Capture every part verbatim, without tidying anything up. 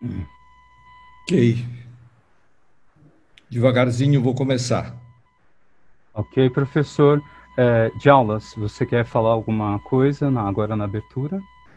Ok. Devagarzinho vou começar. Ok, professor. É, de aulas, você quer falar alguma coisa na, agora na abertura?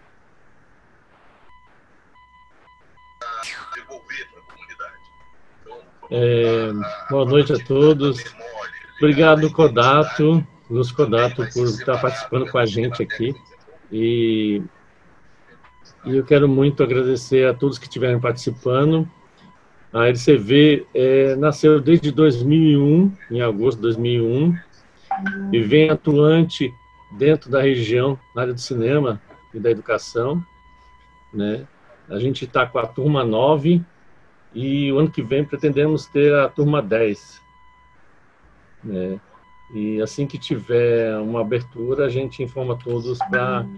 É, boa noite a todos. Obrigado, Kodato, Luz Kodato, por estar participando com a gente aqui. E, e eu quero muito agradecer a todos que estiveram participando. A L C V é, nasceu desde dois mil e um, em agosto de dois mil e um, e vem atuante dentro da região, na área do cinema e da educação, né? A gente está com a turma nove e o ano que vem pretendemos ter a turma dez, né? E assim que tiver uma abertura, a gente informa todos para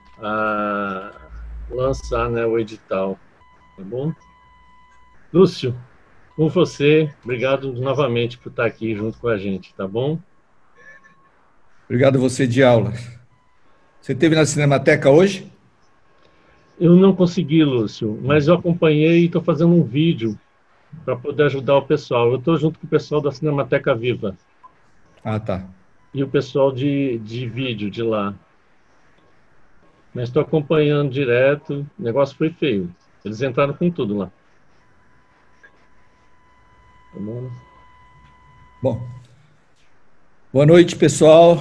lançar, né, o edital, tá bom? Lúcio, com você, obrigado novamente por estar aqui junto com a gente, tá bom? Obrigado você de aula. Você esteve na Cinemateca hoje? Eu não consegui, Lúcio, mas eu acompanhei e estou fazendo um vídeo para poder ajudar o pessoal. Eu estou junto com o pessoal da Cinemateca Viva Ah, tá. e o pessoal de, de vídeo de lá. Mas estou acompanhando direto, o negócio foi feio. Eles entraram com tudo lá. Tá bom? Bom. Boa noite, pessoal.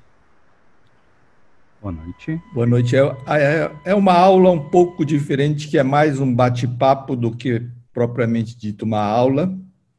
Boa noite. Boa noite. É, é, é uma aula um pouco diferente, que é mais um bate-papo do que propriamente dito uma aula.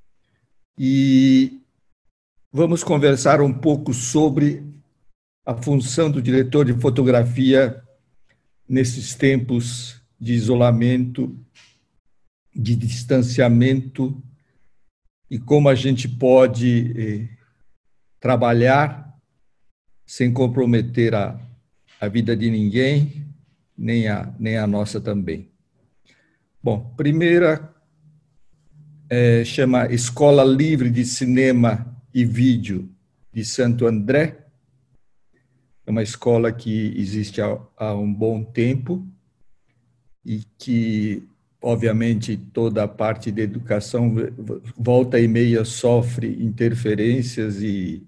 E vamos conversar um pouco sobre a função do diretor de fotografia nesses tempos de isolamento, de distanciamento, e como a gente pode eh, trabalhar sem comprometer a, a vida de ninguém, nem a, nem a nossa também. Bom, primeira é, chama Escola Livre de Cinema e Vídeo de Santo André. É uma escola que existe há, há um bom tempo e que, obviamente, toda a parte de educação volta e meia sofre interferências e,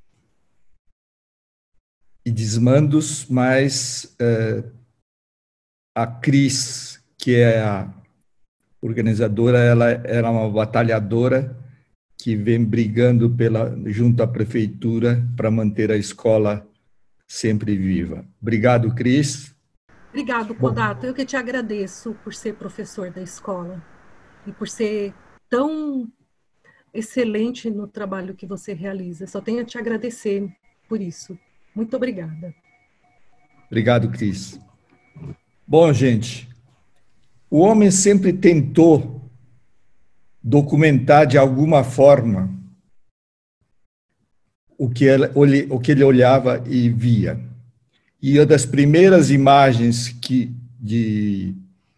e desmandos, mas é, a Cris, que é a organizadora, ela era uma batalhadora que vem brigando pela, junto à prefeitura para manter a escola sempre viva. Obrigado, Cris. Obrigado, Bom, Kodato. Eu que te agradeço por ser professor da escola e por ser tão excelente no trabalho que você realiza. Só tenho a te agradecer por isso. Muito obrigada. obrigado, Cris. Bom, gente, o homem sempre tentou documentar de alguma forma o que ele, o que ele olhava e via. E uma das primeiras imagens que, de,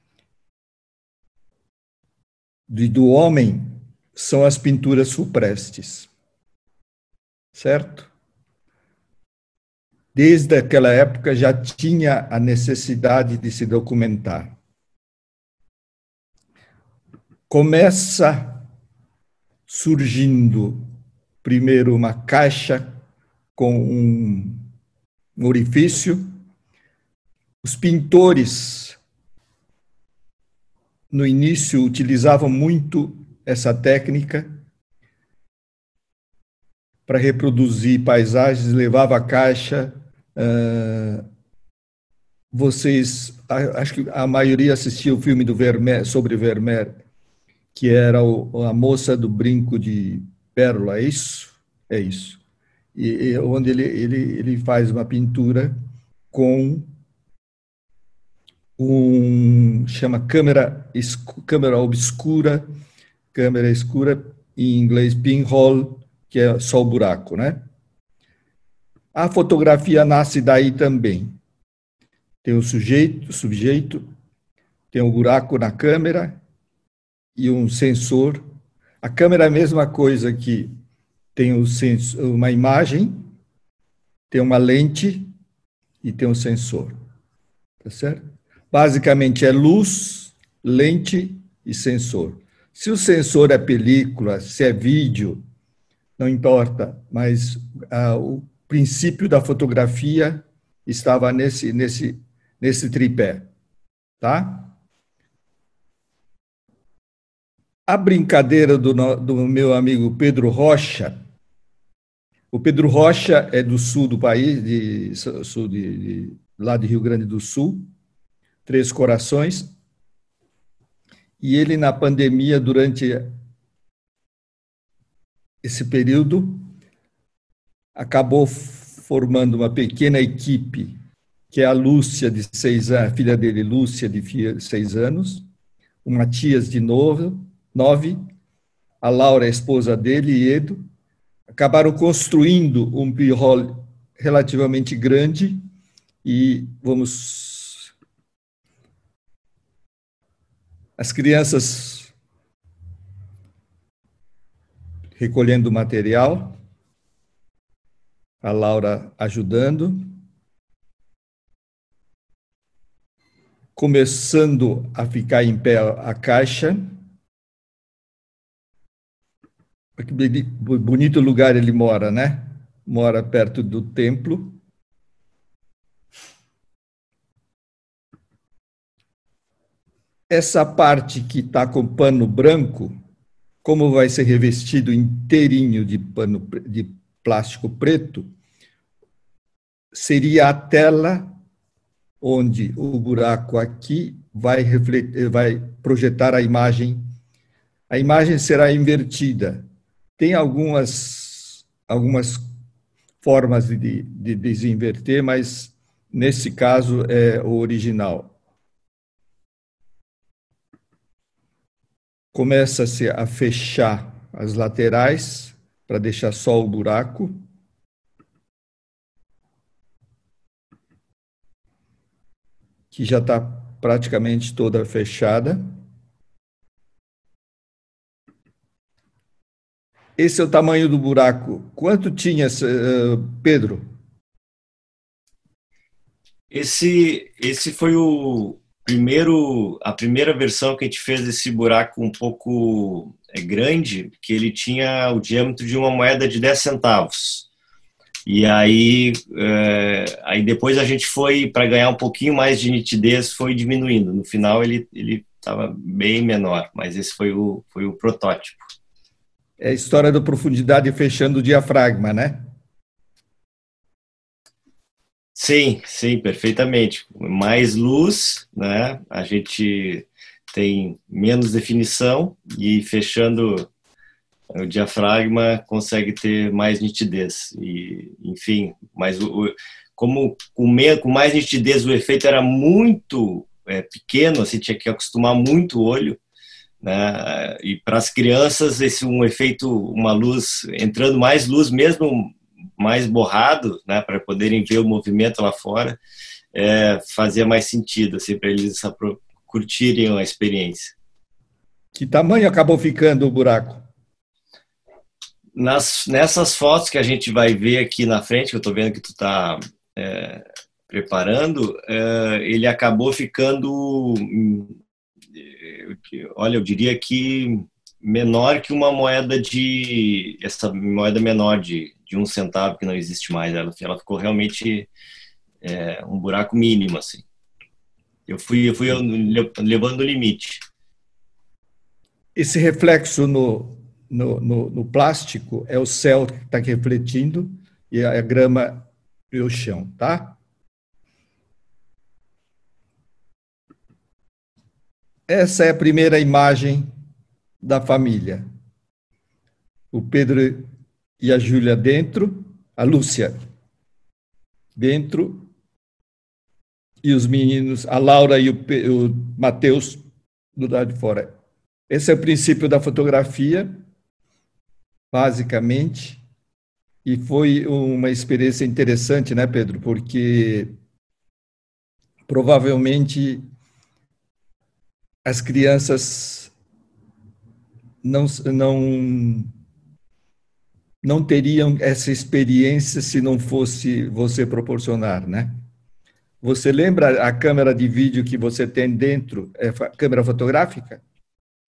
de, do homem são as pinturas rupestres, certo? Desde aquela época já tinha a necessidade de se documentar. Começa surgindo primeiro uma caixa com um orifício. Os pintores, no início, utilizavam muito essa técnica para reproduzir paisagens, levava a caixa. Uh, vocês, acho que a maioria assistiu o filme do Vermeer, sobre Vermeer, que era o, a moça do brinco de pérola, é isso? É isso. E, e onde ele, ele, ele faz uma pintura com um, chama câmera, câmera obscura, câmera escura, em inglês pinhole, que é só o buraco, né? A fotografia nasce daí também. Tem o sujeito, o sujeito, tem um buraco na câmera e um sensor. A câmera é a mesma coisa que tem um sensor, uma imagem, tem uma lente e tem um sensor. Tá certo? Basicamente é luz, lente e sensor. Se o sensor é película, se é vídeo, não importa, mas ah, o princípio da fotografia estava nesse, nesse, nesse tripé, tá? A brincadeira do, do meu amigo Pedro Rocha. O Pedro Rocha é do sul do país, de, sul de, de, lá de Rio Grande do Sul, Três Corações, e ele, na pandemia, durante esse período, acabou formando uma pequena equipe, que é a Lúcia, de seis anos, a filha dele, Lúcia, de seis anos, o Matias, de novo, nove, a Laura, a esposa dele, e Edo, acabaram construindo um pirrol relativamente grande e vamos... As crianças recolhendo material, a Laura ajudando, começando a ficar em pé a caixa. Que bonito lugar ele mora, né? Mora perto do templo. Essa parte que está com pano branco, como vai ser revestido inteirinho de pano de plástico preto, seria a tela onde o buraco aqui vai refletir, vai projetar a imagem. A imagem será invertida. Tem algumas, algumas formas de, de desinverter, mas nesse caso é o original. Começa-se a fechar as laterais para deixar só o buraco. Que já está praticamente toda fechada. Esse é o tamanho do buraco. Quanto tinha, Pedro? Esse, esse foi o primeiro, a primeira versão que a gente fez desse buraco um pouco é, grande, que ele tinha o diâmetro de uma moeda de dez centavos. E aí, é, aí depois a gente foi, para ganhar um pouquinho mais de nitidez, foi diminuindo. No final ele ele estava bem menor, mas esse foi o, foi o protótipo. É a história da profundidade fechando o diafragma, né? Sim, sim, perfeitamente. Mais luz, né? A gente tem menos definição e fechando o diafragma consegue ter mais nitidez. E, enfim, mas o, como com, me, com mais nitidez o efeito era muito é, pequeno, assim, tinha que acostumar muito o olho. Né? E para as crianças esse um efeito, uma luz entrando mais luz mesmo mais borrado, né, para poderem ver o movimento lá fora, é, fazia mais sentido assim, para eles curtirem a experiência. Que tamanho acabou ficando o buraco? Nas, nessas fotos que a gente vai ver aqui na frente, que eu estou vendo que tu está é, preparando, é, ele acabou ficando olha, eu diria que menor que uma moeda de... essa moeda menor de, de um centavo, que não existe mais. Ela, ela ficou realmente é, um buraco mínimo, assim. Eu fui, eu fui levando o limite. Esse reflexo no, no, no, no plástico é o céu que está refletindo e a grama e o chão, tá? Essa é a primeira imagem da família. O Pedro e a Júlia dentro, a Lúcia dentro, e os meninos, a Laura e o, o Matheus do lado de fora. Esse é o princípio da fotografia, basicamente, e foi uma experiência interessante, né, Pedro? Porque provavelmente as crianças não, não, não teriam essa experiência se não fosse você proporcionar, né? Você lembra a câmera de vídeo que você tem dentro, é câmera fotográfica?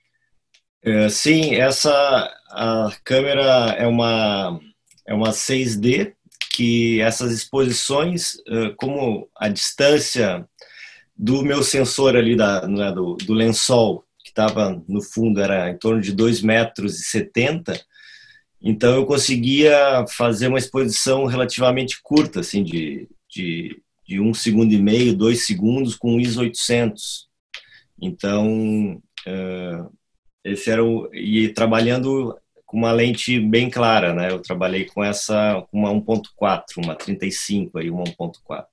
É, sim, essa a câmera é uma, é uma seis D, que essas exposições, como a distância do meu sensor ali, da, né, do, do lençol, que estava no fundo, era em torno de dois metros e setenta, então eu conseguia fazer uma exposição relativamente curta, assim, de, de, de um segundo e meio, dois segundos, com o ISO oitocentos. Então, uh, esse era o... E trabalhando com uma lente bem clara, né? Eu trabalhei com essa, com uma um ponto quatro, uma trinta e cinco, aí, uma um ponto quatro.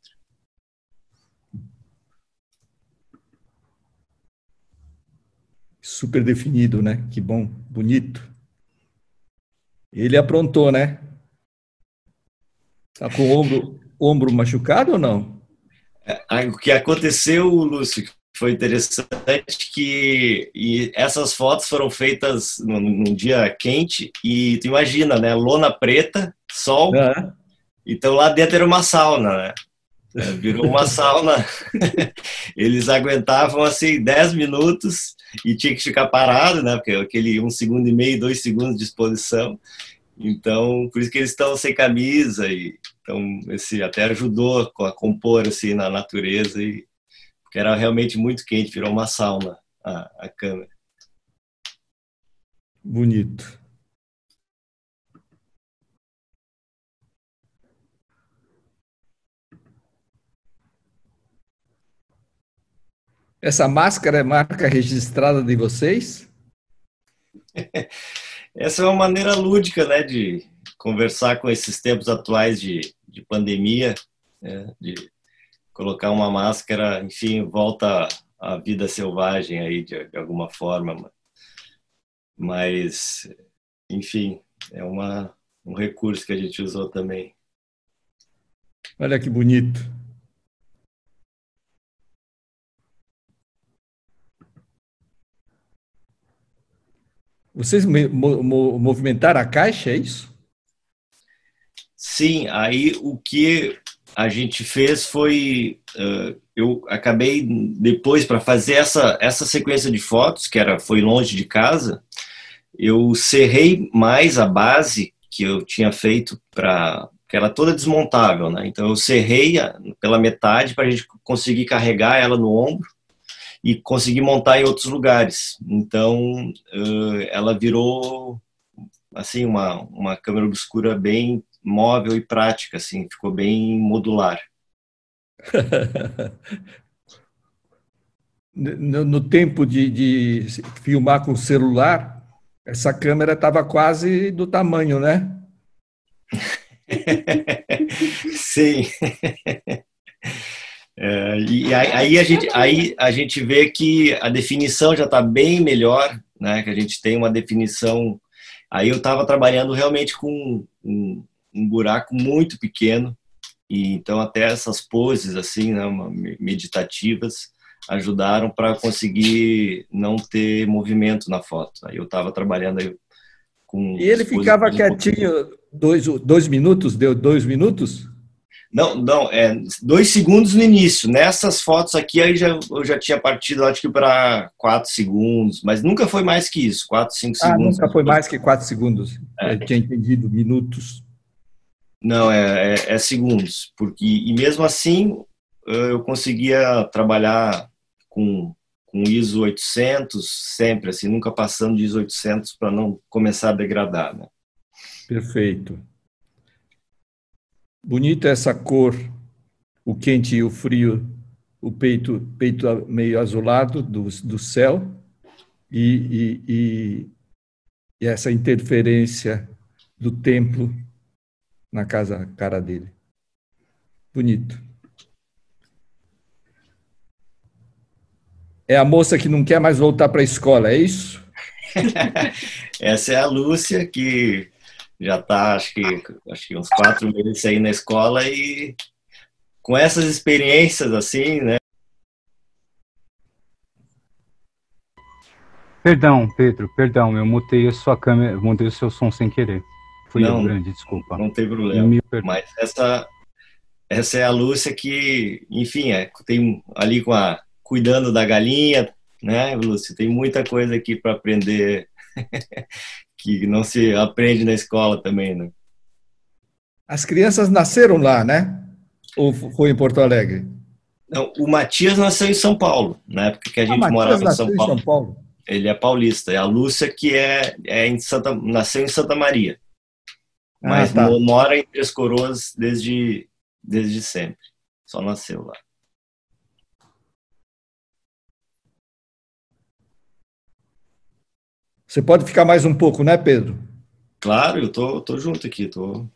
Super definido, né? Que bom, bonito. Ele aprontou, né? Tá com o ombro, ombro machucado ou não? O que aconteceu, Lúcio, foi interessante que e essas fotos foram feitas num, num dia quente e tu imagina, né? Lona preta, sol, ah. Então lá dentro era uma sauna, né? Virou uma sauna. Eles aguentavam assim dez minutos e tinha que ficar parado, né? Porque aquele um segundo e meio, dois segundos de exposição. Então, por isso que eles estão sem camisa e então esse até ajudou a compor assim na natureza e porque era realmente muito quente, virou uma sauna a, a câmera. Bonito. Essa máscara é marca registrada de vocês? Essa é uma maneira lúdica, né, de conversar com esses tempos atuais de, de pandemia, né, de colocar uma máscara, enfim, volta à vida selvagem aí de, de alguma forma, mas, enfim, é uma, um recurso que a gente usou também. Olha que bonito. Vocês mo mo movimentaram a caixa, é isso? Sim, aí o que a gente fez foi, uh, eu acabei depois para fazer essa essa sequência de fotos, que era foi longe de casa, eu serrei mais a base que eu tinha feito para que era toda desmontável, né? Então eu serrei pela metade para a gente conseguir carregar ela no ombro e conseguir montar em outros lugares. Então uh, ela virou assim uma uma câmera obscura bem móvel e prática, assim, ficou bem modular. no, no tempo de, de filmar com celular, essa câmera estava quase do tamanho, né? Sim. É, e aí a, gente, aí a gente vê que a definição já está bem melhor, né? Que a gente tem uma definição. Aí eu estava trabalhando realmente com um, um buraco muito pequeno, e então até essas poses assim, né, meditativas ajudaram para conseguir não ter movimento na foto. Aí eu estava trabalhando aí com... E ele ficava quietinho dois, dois minutos? Deu dois minutos? Não, não, é dois segundos no início. Nessas fotos aqui aí já, eu já tinha partido, acho que para quatro segundos, mas nunca foi mais que isso, quatro, cinco ah, segundos. Nunca foi mais que quatro segundos. É. Eu tinha entendido minutos. Não, é, é, é segundos, porque e mesmo assim eu conseguia trabalhar com, com ISO oitocentos sempre, assim, nunca passando de ISO oitocentos para não começar a degradar, né? Perfeito. Bonita essa cor, o quente e o frio, o peito, peito meio azulado do, do céu e, e, e, e essa interferência do templo na casa, cara dele. Bonito. É a moça que não quer mais voltar para a escola, é isso? Essa é a Lúcia, que já está, acho que, acho que uns quatro meses aí na escola e com essas experiências assim, né? Perdão, Pedro, perdão, eu mutei a sua câmera, mutei o seu som sem querer. Fui não, eu grande, desculpa. Não tem problema. Mas essa, essa é a Lúcia que, enfim, é, tem ali com a, cuidando da galinha, né, Lúcia? Tem muita coisa aqui para aprender que não se aprende na escola também, né? As crianças nasceram lá, né? Ou foi em Porto Alegre? Não, o Matias nasceu em São Paulo, na época que a Ah, gente Matias morava em nasceu São em São Paulo. Paulo. Ele é paulista. E a Lúcia, que é, é em Santa, nasceu em Santa Maria. Ah, Mas tá. mora em Três Coroas desde, desde sempre. Só nasceu lá. Você pode ficar mais um pouco, né, Pedro? Claro, eu tô, tô junto aqui. Tô...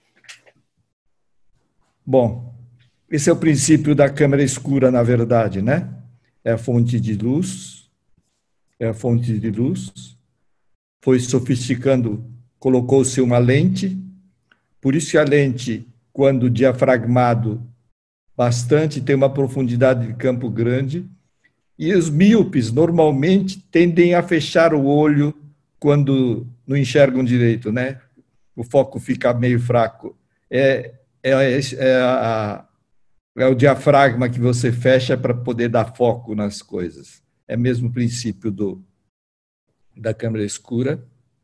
Bom, esse é o princípio da câmera escura, na verdade, né? É a fonte de luz, é a fonte de luz. Foi sofisticando, colocou-se uma lente, por isso que a lente, quando diafragmado bastante, tem uma profundidade de campo grande, e os míopes normalmente tendem a fechar o olho quando não enxergam direito, né? O foco fica meio fraco. É, é, é, a, é o diafragma que você fecha para poder dar foco nas coisas. É mesmo o princípio do, da câmera escura.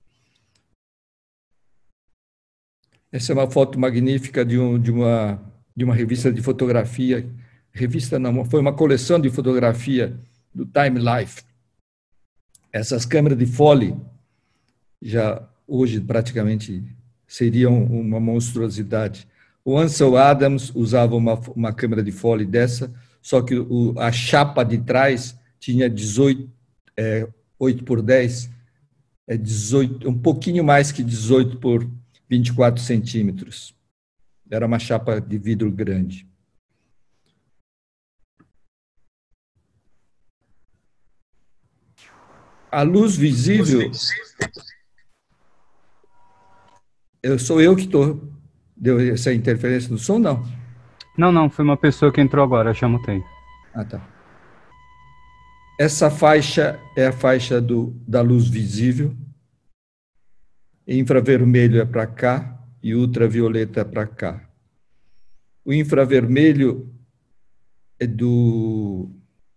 Essa é uma foto magnífica de, um, de, uma, de uma revista de fotografia. Revista não, foi uma coleção de fotografia do Time Life. Essas câmeras de Foley já hoje praticamente seriam uma monstruosidade. O Ansel Adams usava uma, uma câmera de Foley dessa, só que o, a chapa de trás tinha dezoito, é, oito por dez, é dezoito, um pouquinho mais que dezoito por vinte e quatro centímetros. Era uma chapa de vidro grande. A luz visível, eu, sou eu que estou... Deu essa interferência no som, não? Não, não, foi uma pessoa que entrou agora, eu já mutei. Ah, tá. Essa faixa é a faixa do, da luz visível. Infravermelho é para cá e ultravioleta é para cá. O infravermelho é do...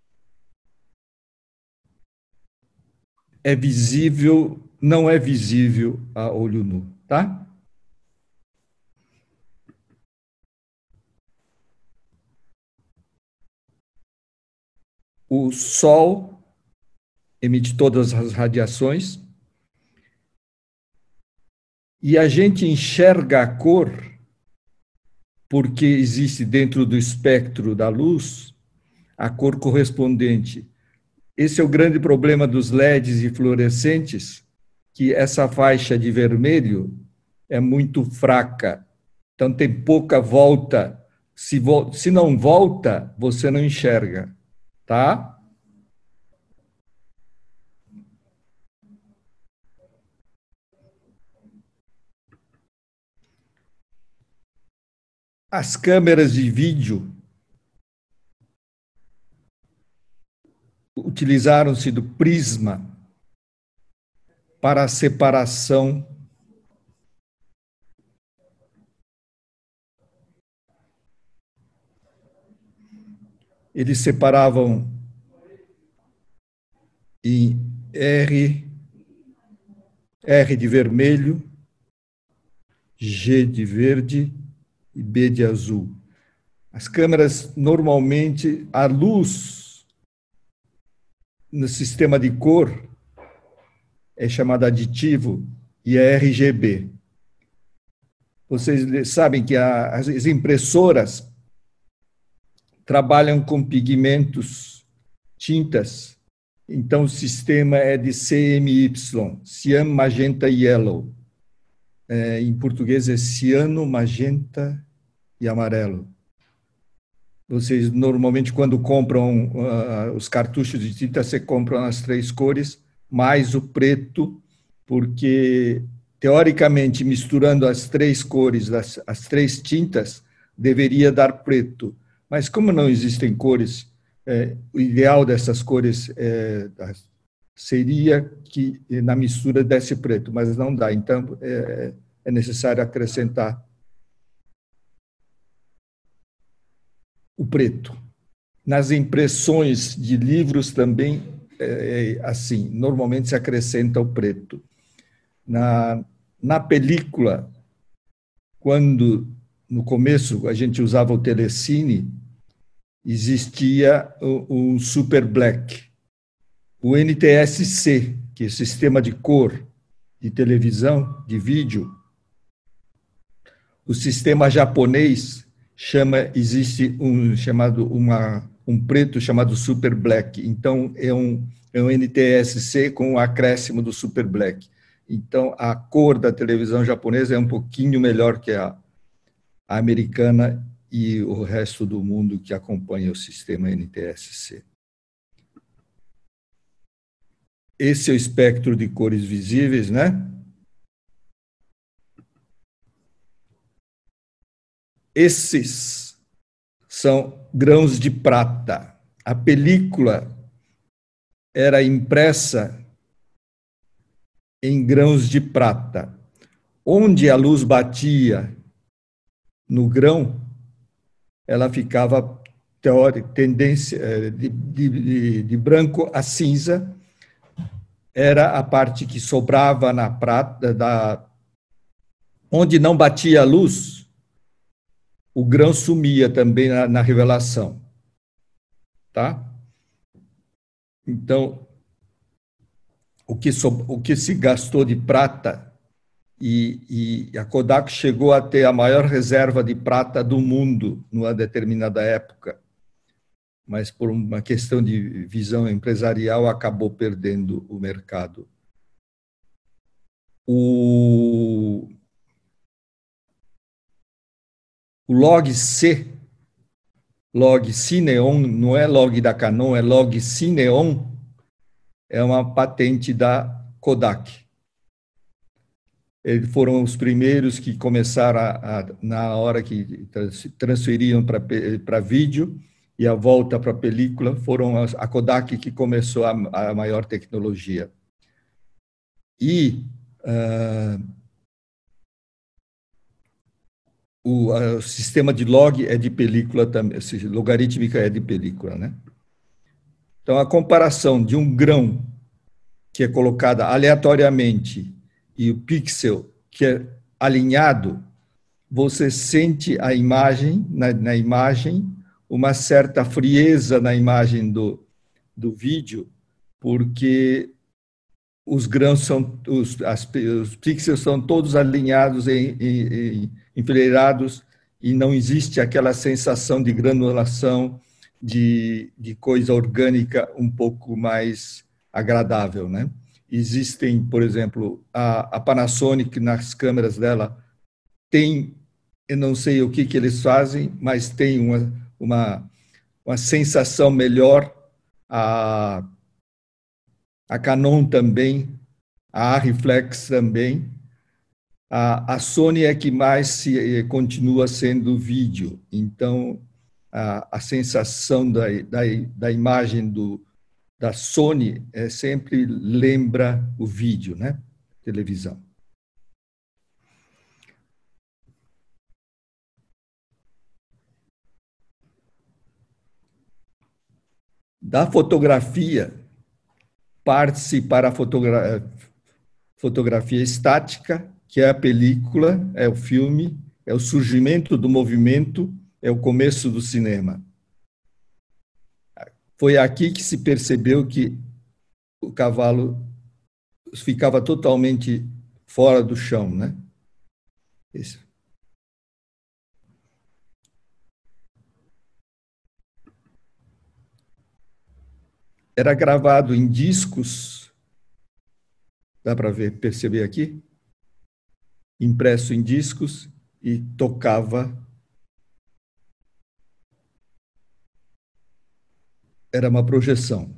é visível, não é visível a olho nu, tá? O Sol emite todas as radiações e a gente enxerga a cor porque existe dentro do espectro da luz a cor correspondente. Esse é o grande problema dos L E Ds e fluorescentes, que essa faixa de vermelho é muito fraca. Então tem pouca volta. Se, vo se não volta, você não enxerga, tá? As câmeras de vídeo utilizaram-se do prisma para a separação eles separavam em R, R de vermelho, G de verde e B de azul. As câmeras, normalmente, a luz no sistema de cor é chamada aditivo e é R G B. Vocês sabem que a, as impressoras trabalham com pigmentos, tintas, então o sistema é de C M Y, Cyan, Magenta e Yellow. É, em português é ciano, magenta e amarelo. Vocês, normalmente, quando compram uh, os cartuchos de tinta, você compram as três cores, mais o preto, porque, teoricamente, misturando as três cores, as, as três tintas, deveria dar preto. Mas, como não existem cores, é, o ideal dessas cores é, seria que na mistura desse preto, mas não dá. Então, é, é necessário acrescentar o preto. Nas impressões de livros também é assim, normalmente se acrescenta o preto. Na, na película, quando no começo a gente usava o telecine, existia o, o Super Black, o N T S C, que é o sistema de cor de televisão, de vídeo. O sistema japonês chama, existe um chamado uma um preto chamado Super Black. Então é um é um N T S C com o acréscimo do Super Black. Então a cor da televisão japonesa é um pouquinho melhor que a, a americana e o resto do mundo que acompanha o sistema N T S C. Esse é o espectro de cores visíveis, né? Esses são grãos de prata. A película era impressa em grãos de prata. Onde a luz batia no grão, ela ficava teórica, tendência de, de, de branco a cinza, era a parte que sobrava na prata, da, onde não batia a luz, o grão sumia também na, na revelação, tá? Então, o que, so, o que se gastou de prata, e, e a Kodak chegou a ter a maior reserva de prata do mundo numa determinada época, mas por uma questão de visão empresarial acabou perdendo o mercado. O O log C, log Cineon, não é log da Canon, é log Cineon, é uma patente da Kodak. Eles foram os primeiros que começaram, a, a, na hora que transferiam para vídeo e a volta para a película, foram a, a Kodak que começou a, a maior tecnologia. E uh, O, o sistema de log é de película também, logarítmica é de película, né? Então, a comparação de um grão que é colocada aleatoriamente e o pixel que é alinhado, você sente a imagem, na, na imagem, uma certa frieza na imagem do, do vídeo, porque os grãos são, os, as, os pixels são todos alinhados e, e, e enfileirados, e não existe aquela sensação de granulação, de, de coisa orgânica um pouco mais agradável, né? Existem, por exemplo, a, a Panasonic, nas câmeras dela, tem, eu não sei o que, que eles fazem, mas tem uma, uma, uma sensação melhor. A A Canon também, a Arriflex também. A, a Sony é que mais se, continua sendo vídeo. Então, a, a sensação da, da, da imagem do, da Sony é, sempre lembra o vídeo, né? Televisão. Da fotografia, parte-se para a fotogra fotografia estática, que é a película, é o filme, é o surgimento do movimento, é o começo do cinema. Foi aqui que se percebeu que o cavalo ficava totalmente fora do chão, né? Esse. Era gravado em discos, dá para ver, perceber aqui? Impresso em discos e tocava. Era uma projeção.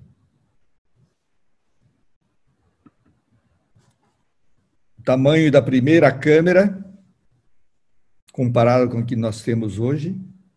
O tamanho da primeira câmera, comparado com o que nós temos hoje,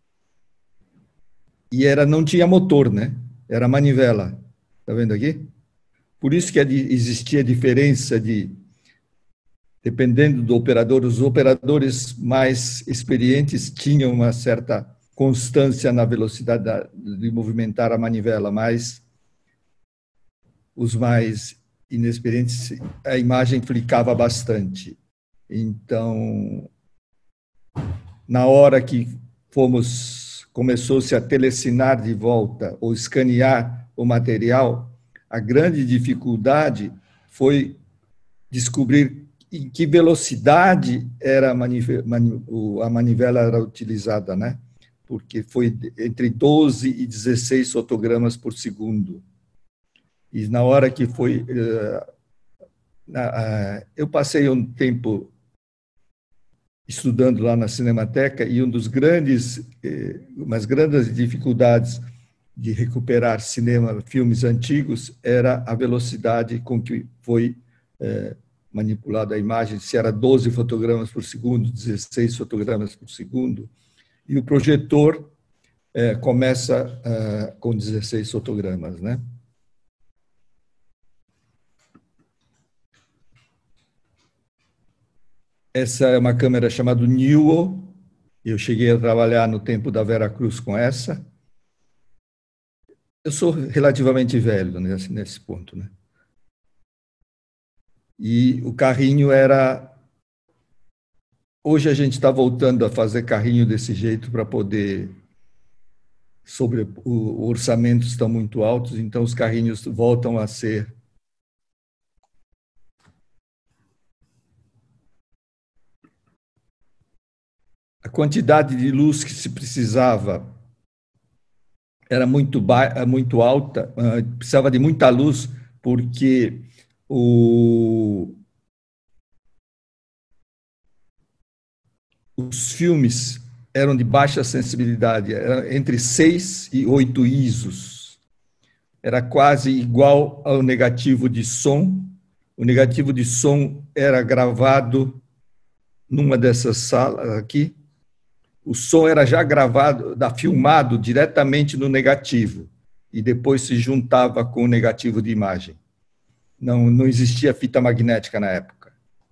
e era, não tinha motor, né? Era manivela. Está vendo aqui? Por isso que existia diferença de, dependendo do operador, os operadores mais experientes tinham uma certa constância na velocidade de movimentar a manivela, mas os mais inexperientes, a imagem flicava bastante. Então, na hora que fomos, começou-se a telecinar de volta, ou escanear o material, a grande dificuldade foi descobrir em que velocidade era a manivela, a manivela era utilizada, né? Porque foi entre doze e dezesseis fotogramas por segundo. E na hora que foi... Eu passei um tempo estudando lá na Cinemateca e um dos grandes, umas grandes dificuldades de recuperar cinema, filmes antigos, era a velocidade com que foi é, manipulada a imagem, se era doze fotogramas por segundo, dezesseis fotogramas por segundo, e o projetor é, começa é, com dezesseis fotogramas, né? Essa é uma câmera chamada Newell. Eu cheguei a trabalhar no tempo da Vera Cruz com essa. Eu sou relativamente velho nesse, nesse ponto, né? E o carrinho era... Hoje a gente está voltando a fazer carrinho desse jeito para poder... Sobre o orçamento estão muito altos, então os carrinhos voltam a ser... A quantidade de luz que se precisava era muito, ba... muito alta, precisava de muita luz, porque o... os filmes eram de baixa sensibilidade, era entre seis e oito isos. Era quase igual ao negativo de som. O negativo de som era gravado numa dessas salas aqui. O som era já gravado, filmado diretamente no negativo, e depois se juntava com o negativo de imagem. Não, não existia fita magnética na época.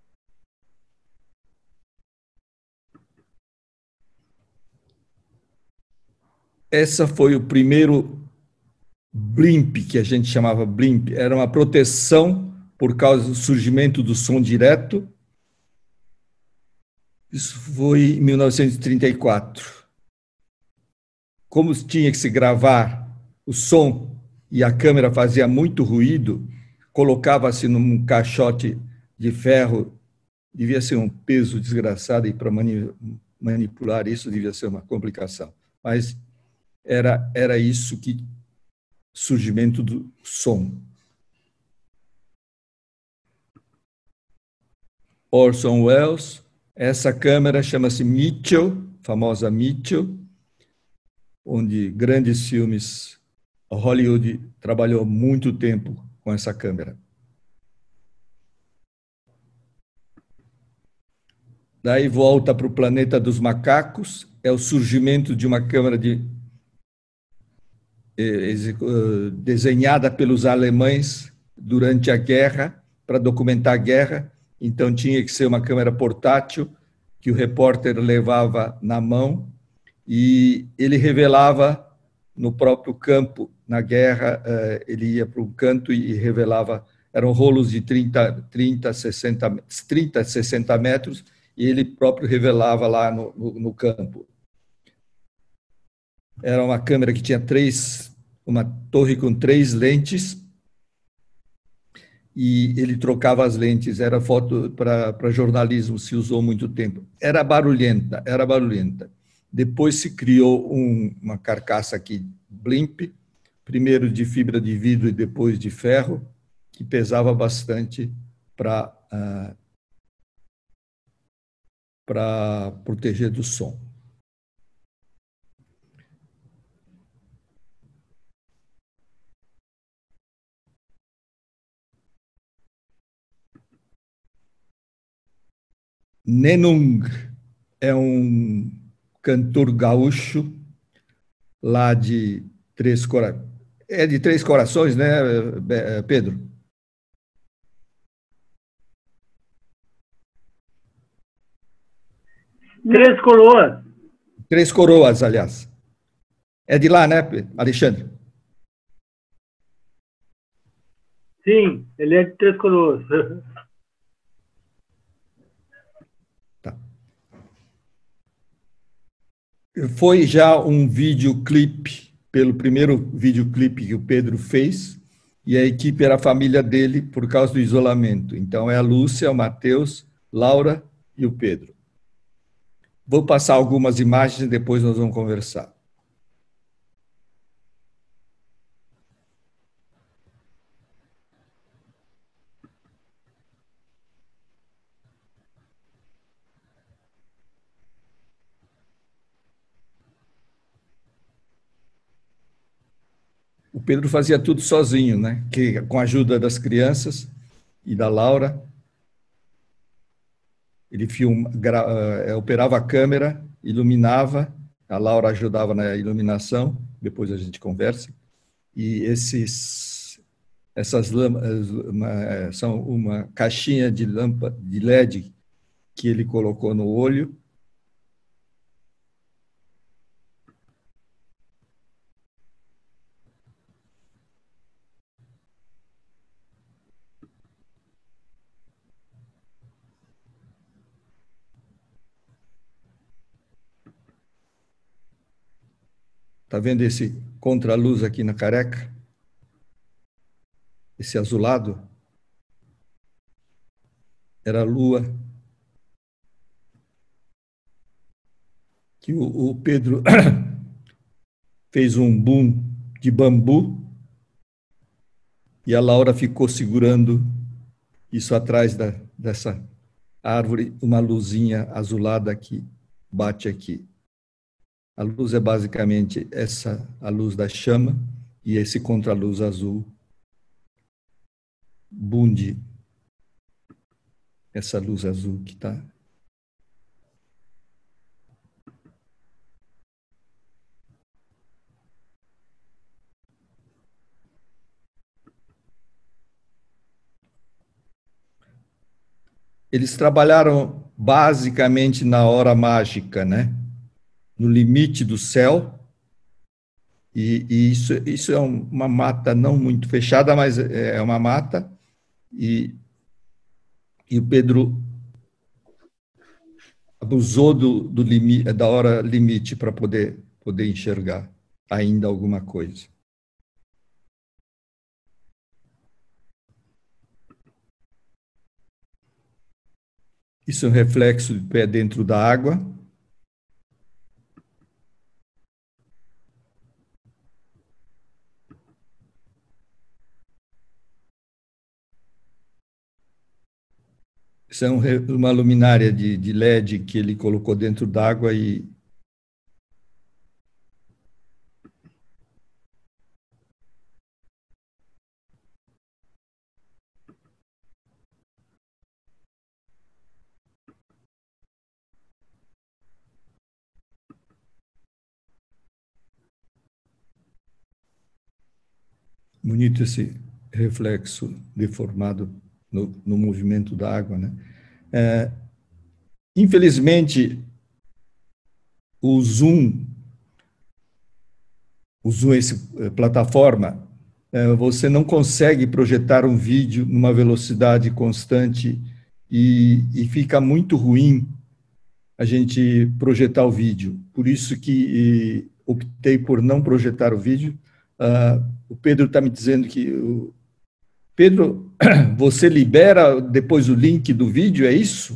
Essa foi o primeiro blimp, que a gente chamava blimp. Era uma proteção por causa do surgimento do som direto. Isso foi em mil novecentos e trinta e quatro. Como tinha que se gravar o som e a câmera fazia muito ruído, colocava-se num caixote de ferro, devia ser um peso desgraçado, e para manipular isso devia ser uma complicação. Mas era, era isso que... surgimento do som. Orson Welles. Essa câmera chama-se Mitchell, famosa Mitchell, onde grandes filmes, Hollywood trabalhou muito tempo com essa câmera. Daí volta para o Planeta dos Macacos, é o surgimento de uma câmera de, desenhada pelos alemães durante a guerra, para documentar a guerra. Então, tinha que ser uma câmera portátil, que o repórter levava na mão, e ele revelava no próprio campo, na guerra, ele ia para um canto e revelava, eram rolos de trinta, trinta, sessenta, trinta, sessenta metros, e ele próprio revelava lá no, no, no campo. Era uma câmera que tinha três, uma torre com três lentes, e ele trocava as lentes. Era foto para jornalismo, se usou muito tempo. Era barulhenta, era barulhenta. Depois se criou um, uma carcaça aqui, blimp, primeiro de fibra de vidro e depois de ferro, que pesava bastante para uh, para proteger do som. Nenung é um cantor gaúcho lá de Três Corações. É de Três Corações, né, Pedro? Três Coroas. Três Coroas, aliás. É de lá, né, Alexandre? Sim, ele é de Três Coroas. Tá. Foi já um videoclipe, pelo primeiro videoclipe que o Pedro fez, e a equipe era a família dele por causa do isolamento. Então, é a Lúcia, o Matheus, Laura e o Pedro. Vou passar algumas imagens e depois nós vamos conversar. O Pedro fazia tudo sozinho, né? Que, com a ajuda das crianças e da Laura. Ele filma, gra, uh, operava a câmera, iluminava, a Laura ajudava na iluminação, depois a gente conversa. E esses, essas lâmpadas uma, são uma caixinha de lâmpada de L E D que ele colocou no olho. Está vendo esse contraluz aqui na careca? Esse azulado? Era a lua. Que o, o Pedro fez um boom de bambu e a Laura ficou segurando isso atrás da, dessa árvore, uma luzinha azulada que bate aqui. A luz é basicamente essa, a luz da chama, e esse contraluz azul bunde, essa luz azul que está. Eles trabalharam basicamente na hora mágica, né? No limite do céu, e, e isso, isso é uma mata não muito fechada, mas é uma mata, e, e o Pedro abusou do, do limite, da hora limite para poder, poder enxergar ainda alguma coisa. Isso é um reflexo de pé dentro da água. Isso é um, uma luminária de, de L E D que ele colocou dentro d'água e bonito esse reflexo deformado no, no movimento da água, né? É, infelizmente, o Zoom, o Zoom, essa plataforma, é, você não consegue projetar um vídeo numa velocidade constante e, e fica muito ruim a gente projetar o vídeo. Por isso que optei por não projetar o vídeo. Uh, o Pedro está me dizendo que... O... Pedro, você libera depois o link do vídeo, é isso?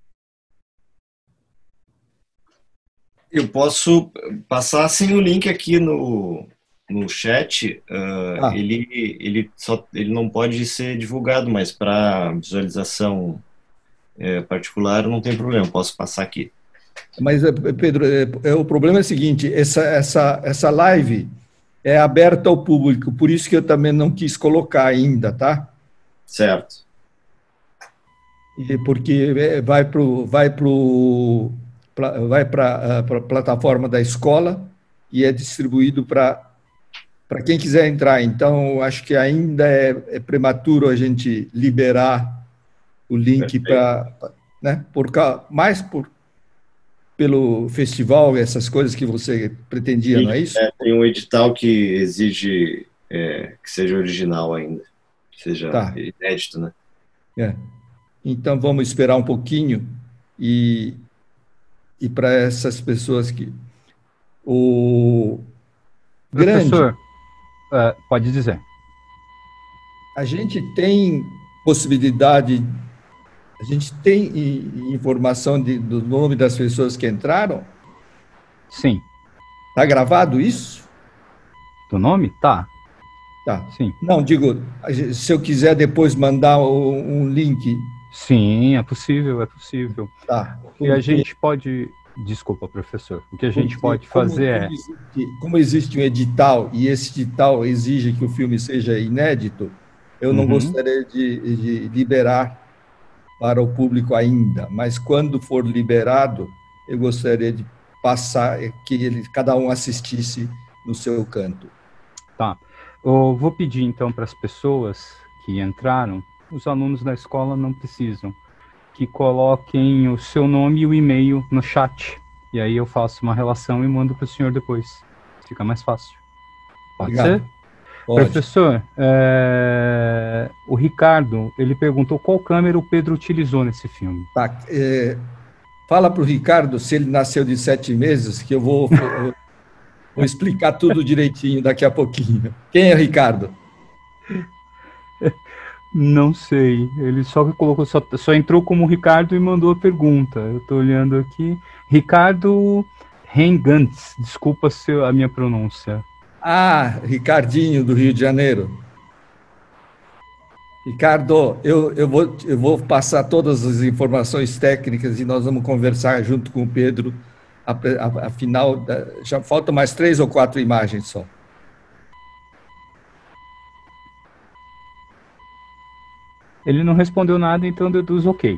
Eu posso passar sem o link aqui no, no chat. Uh, ah. ele, ele, só, ele não pode ser divulgado, mas para visualização é, particular não tem problema, posso passar aqui. Mas, Pedro, é, é, o problema é o seguinte, essa, essa, essa live é aberta ao público, por isso que eu também não quis colocar ainda, tá? Certo. E porque vai para vai pro, vai para a plataforma da escola e é distribuído para para quem quiser entrar. Então, acho que ainda é, é prematuro a gente liberar o link para, né? Por mais por pelo festival, essas coisas que você pretendia, Sim, não é isso? É, tem um edital que exige é, que seja original ainda. seja Tá. inédito, né? É. Então, vamos esperar um pouquinho e, e para essas pessoas que... O grande, Professor, uh, pode dizer. a gente tem possibilidade, a gente tem informação de, do nome das pessoas que entraram? Sim. Está gravado isso? Do nome? Tá. Tá. Sim. Não, digo, se eu quiser depois mandar um link. Sim, é possível, é possível. Tá. E a gente pode... Desculpa, professor. O que a gente pode fazer como, é... Como existe, como existe um edital, e esse edital exige que o filme seja inédito, eu não uhum. gostaria de, de liberar para o público ainda, mas quando for liberado, eu gostaria de passar, que ele, cada um assistisse no seu canto. Tá. Eu vou pedir, então, para as pessoas que entraram, os alunos da escola não precisam, que coloquem o seu nome e o e-mail no chat. E aí eu faço uma relação e mando para o senhor depois. Fica mais fácil. Pode Obrigado. ser? Pode. Professor, é... o Ricardo, ele perguntou qual câmera o Pedro utilizou nesse filme. Tá. É... Fala para o Ricardo se ele nasceu de sete meses, que eu vou, eu vou explicar tudo direitinho daqui a pouquinho. Quem é o Ricardo? Não sei, ele só colocou, só, só entrou como Ricardo e mandou a pergunta. Eu estou olhando aqui. Ricardo Rengantz, desculpa se a minha pronúncia. Ah, Ricardinho, do Rio de Janeiro. Ricardo, eu, eu, vou, eu vou passar todas as informações técnicas e nós vamos conversar junto com o Pedro. Afinal, já faltam mais três ou quatro imagens só. Ele não respondeu nada, então deduz ok.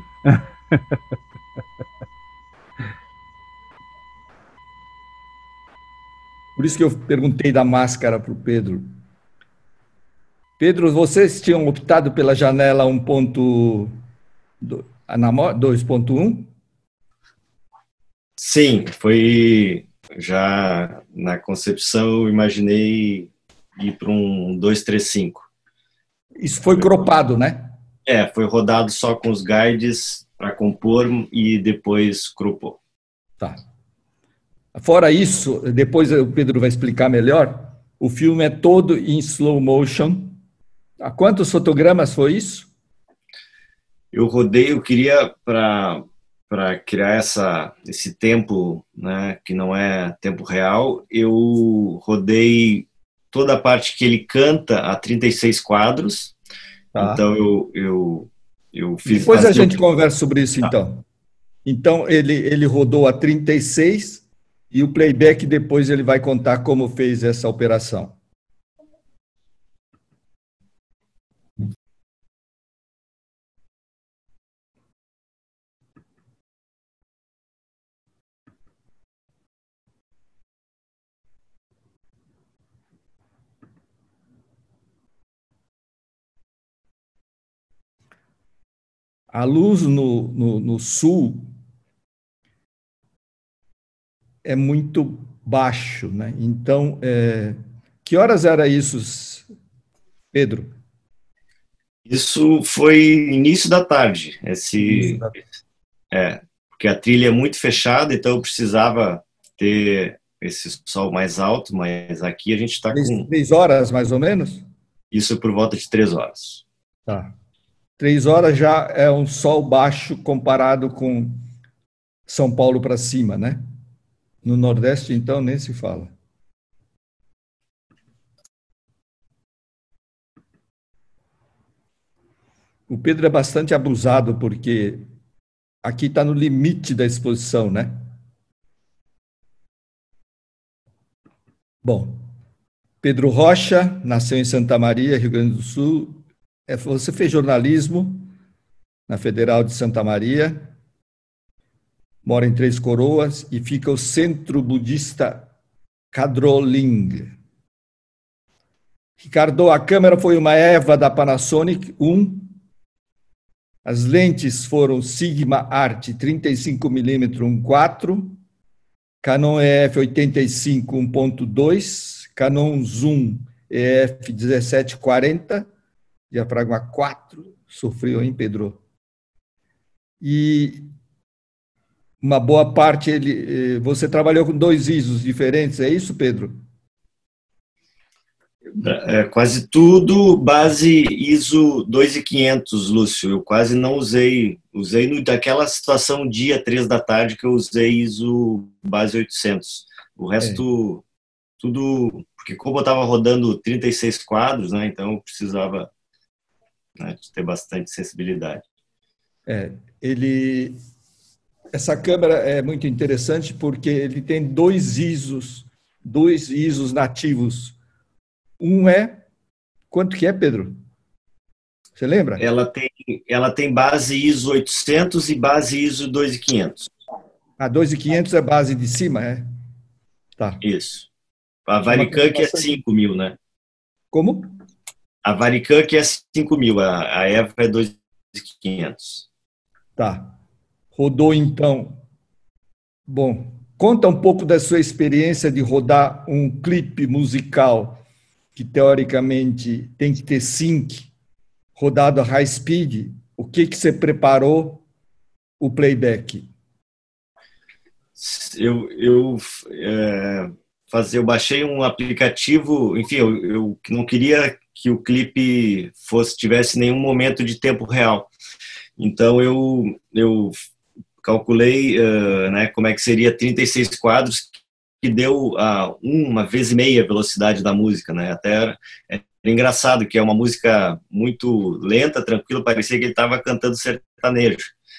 Por isso que eu perguntei da máscara para o Pedro. Pedro, vocês tinham optado pela janela um ponto dois ponto um? Sim, foi já na concepção eu imaginei ir para um dois três cinco. Isso foi cropado, né? É, foi rodado só com os guides para compor e depois cropou. Tá. Fora isso, depois o Pedro vai explicar melhor, o filme é todo em slow motion. A quantos fotogramas foi isso? Eu rodei, eu queria, para para criar essa, esse tempo, né, que não é tempo real, eu rodei toda a parte que ele canta a trinta e seis quadros. Tá. Então, eu, eu, eu fiz... Depois a gente conversa sobre isso, tá. Então. Então, ele, ele rodou a trinta e seis e o playback depois ele vai contar como fez essa operação. A luz no, no, no sul é muito baixo, né? Então, é... que horas era isso, Pedro? Isso foi início da tarde. Esse, início da... É, porque a trilha é muito fechada, então eu precisava ter esse sol mais alto, mas aqui a gente está com... Três horas, mais ou menos? Isso por volta de três horas. Tá. Três horas já é um sol baixo comparado com São Paulo para cima, né? No Nordeste, então, nem se fala. O Pedro é bastante abusado, porque aqui está no limite da exposição, né? Bom, Pedro Rocha nasceu em Santa Maria, Rio Grande do Sul. Você fez jornalismo na Federal de Santa Maria, mora em Três Coroas e fica o Centro Budista Kadroling. Ricardo, a câmera foi uma EVA da Panasonic um. As lentes foram Sigma Art trinta e cinco milímetros um ponto quatro, Canon E F oitenta e cinco um ponto dois, Canon Zoom E F dezessete quarenta, diafragma quatro, sofreu, hein, Pedro? E uma boa parte, ele, você trabalhou com dois I S Os diferentes, é isso, Pedro? É, quase tudo base I S O dois mil e quinhentos, Lúcio. Eu quase não usei, usei no, daquela situação dia três da tarde que eu usei I S O base oitocentos. O resto, é. tudo, porque como eu estava rodando trinta e seis quadros, né, então eu precisava, né, de ter bastante sensibilidade. É, ele, essa câmera é muito interessante porque ele tem dois I S Os, dois I S Os nativos. Um é, quanto que é, Pedro? Você lembra? Ela tem, ela tem base I S O oitocentos e base I S O dois mil e quinhentos. A dois mil e quinhentos é base de cima, é? Tá. Isso. A Varicam que é cinco mil, né? Como? A Varicam que é cinco mil, a, a Eva é dois mil e quinhentos. Tá. Rodou, então. Bom, conta um pouco da sua experiência de rodar um clipe musical que, teoricamente, tem que ter sync, rodado a high speed. O que, que você preparou o playback? Eu, eu, é, fazer, eu baixei um aplicativo, enfim, eu, eu não queria que o clipe fosse, tivesse nenhum momento de tempo real. Então, eu, eu calculei uh, né, como é que seria trinta e seis quadros, que deu uh, uma vez e meia a velocidade da música, né? Até era, era engraçado, que é uma música muito lenta, tranquila, parecia que ele estava cantando sertanejo.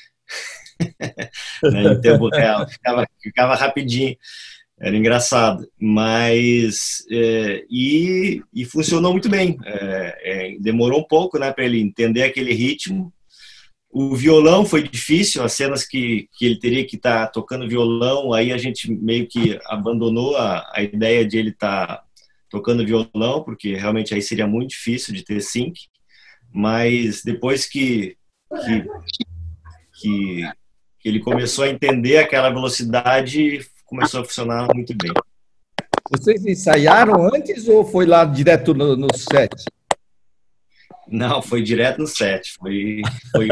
Né, em tempo real, ficava, ficava rapidinho, era engraçado, mas é, e, e funcionou muito bem. É, é, demorou um pouco, né, para ele entender aquele ritmo. O violão foi difícil, as cenas que, que ele teria que estar tá tocando violão, aí a gente meio que abandonou a, a ideia de ele estar tá tocando violão, porque realmente aí seria muito difícil de ter sync, mas depois que, que, que, que ele começou a entender aquela velocidade, começou a funcionar muito bem. Vocês ensaiaram antes ou foi lá direto no, no set? Não, foi direto no set. Foi, foi...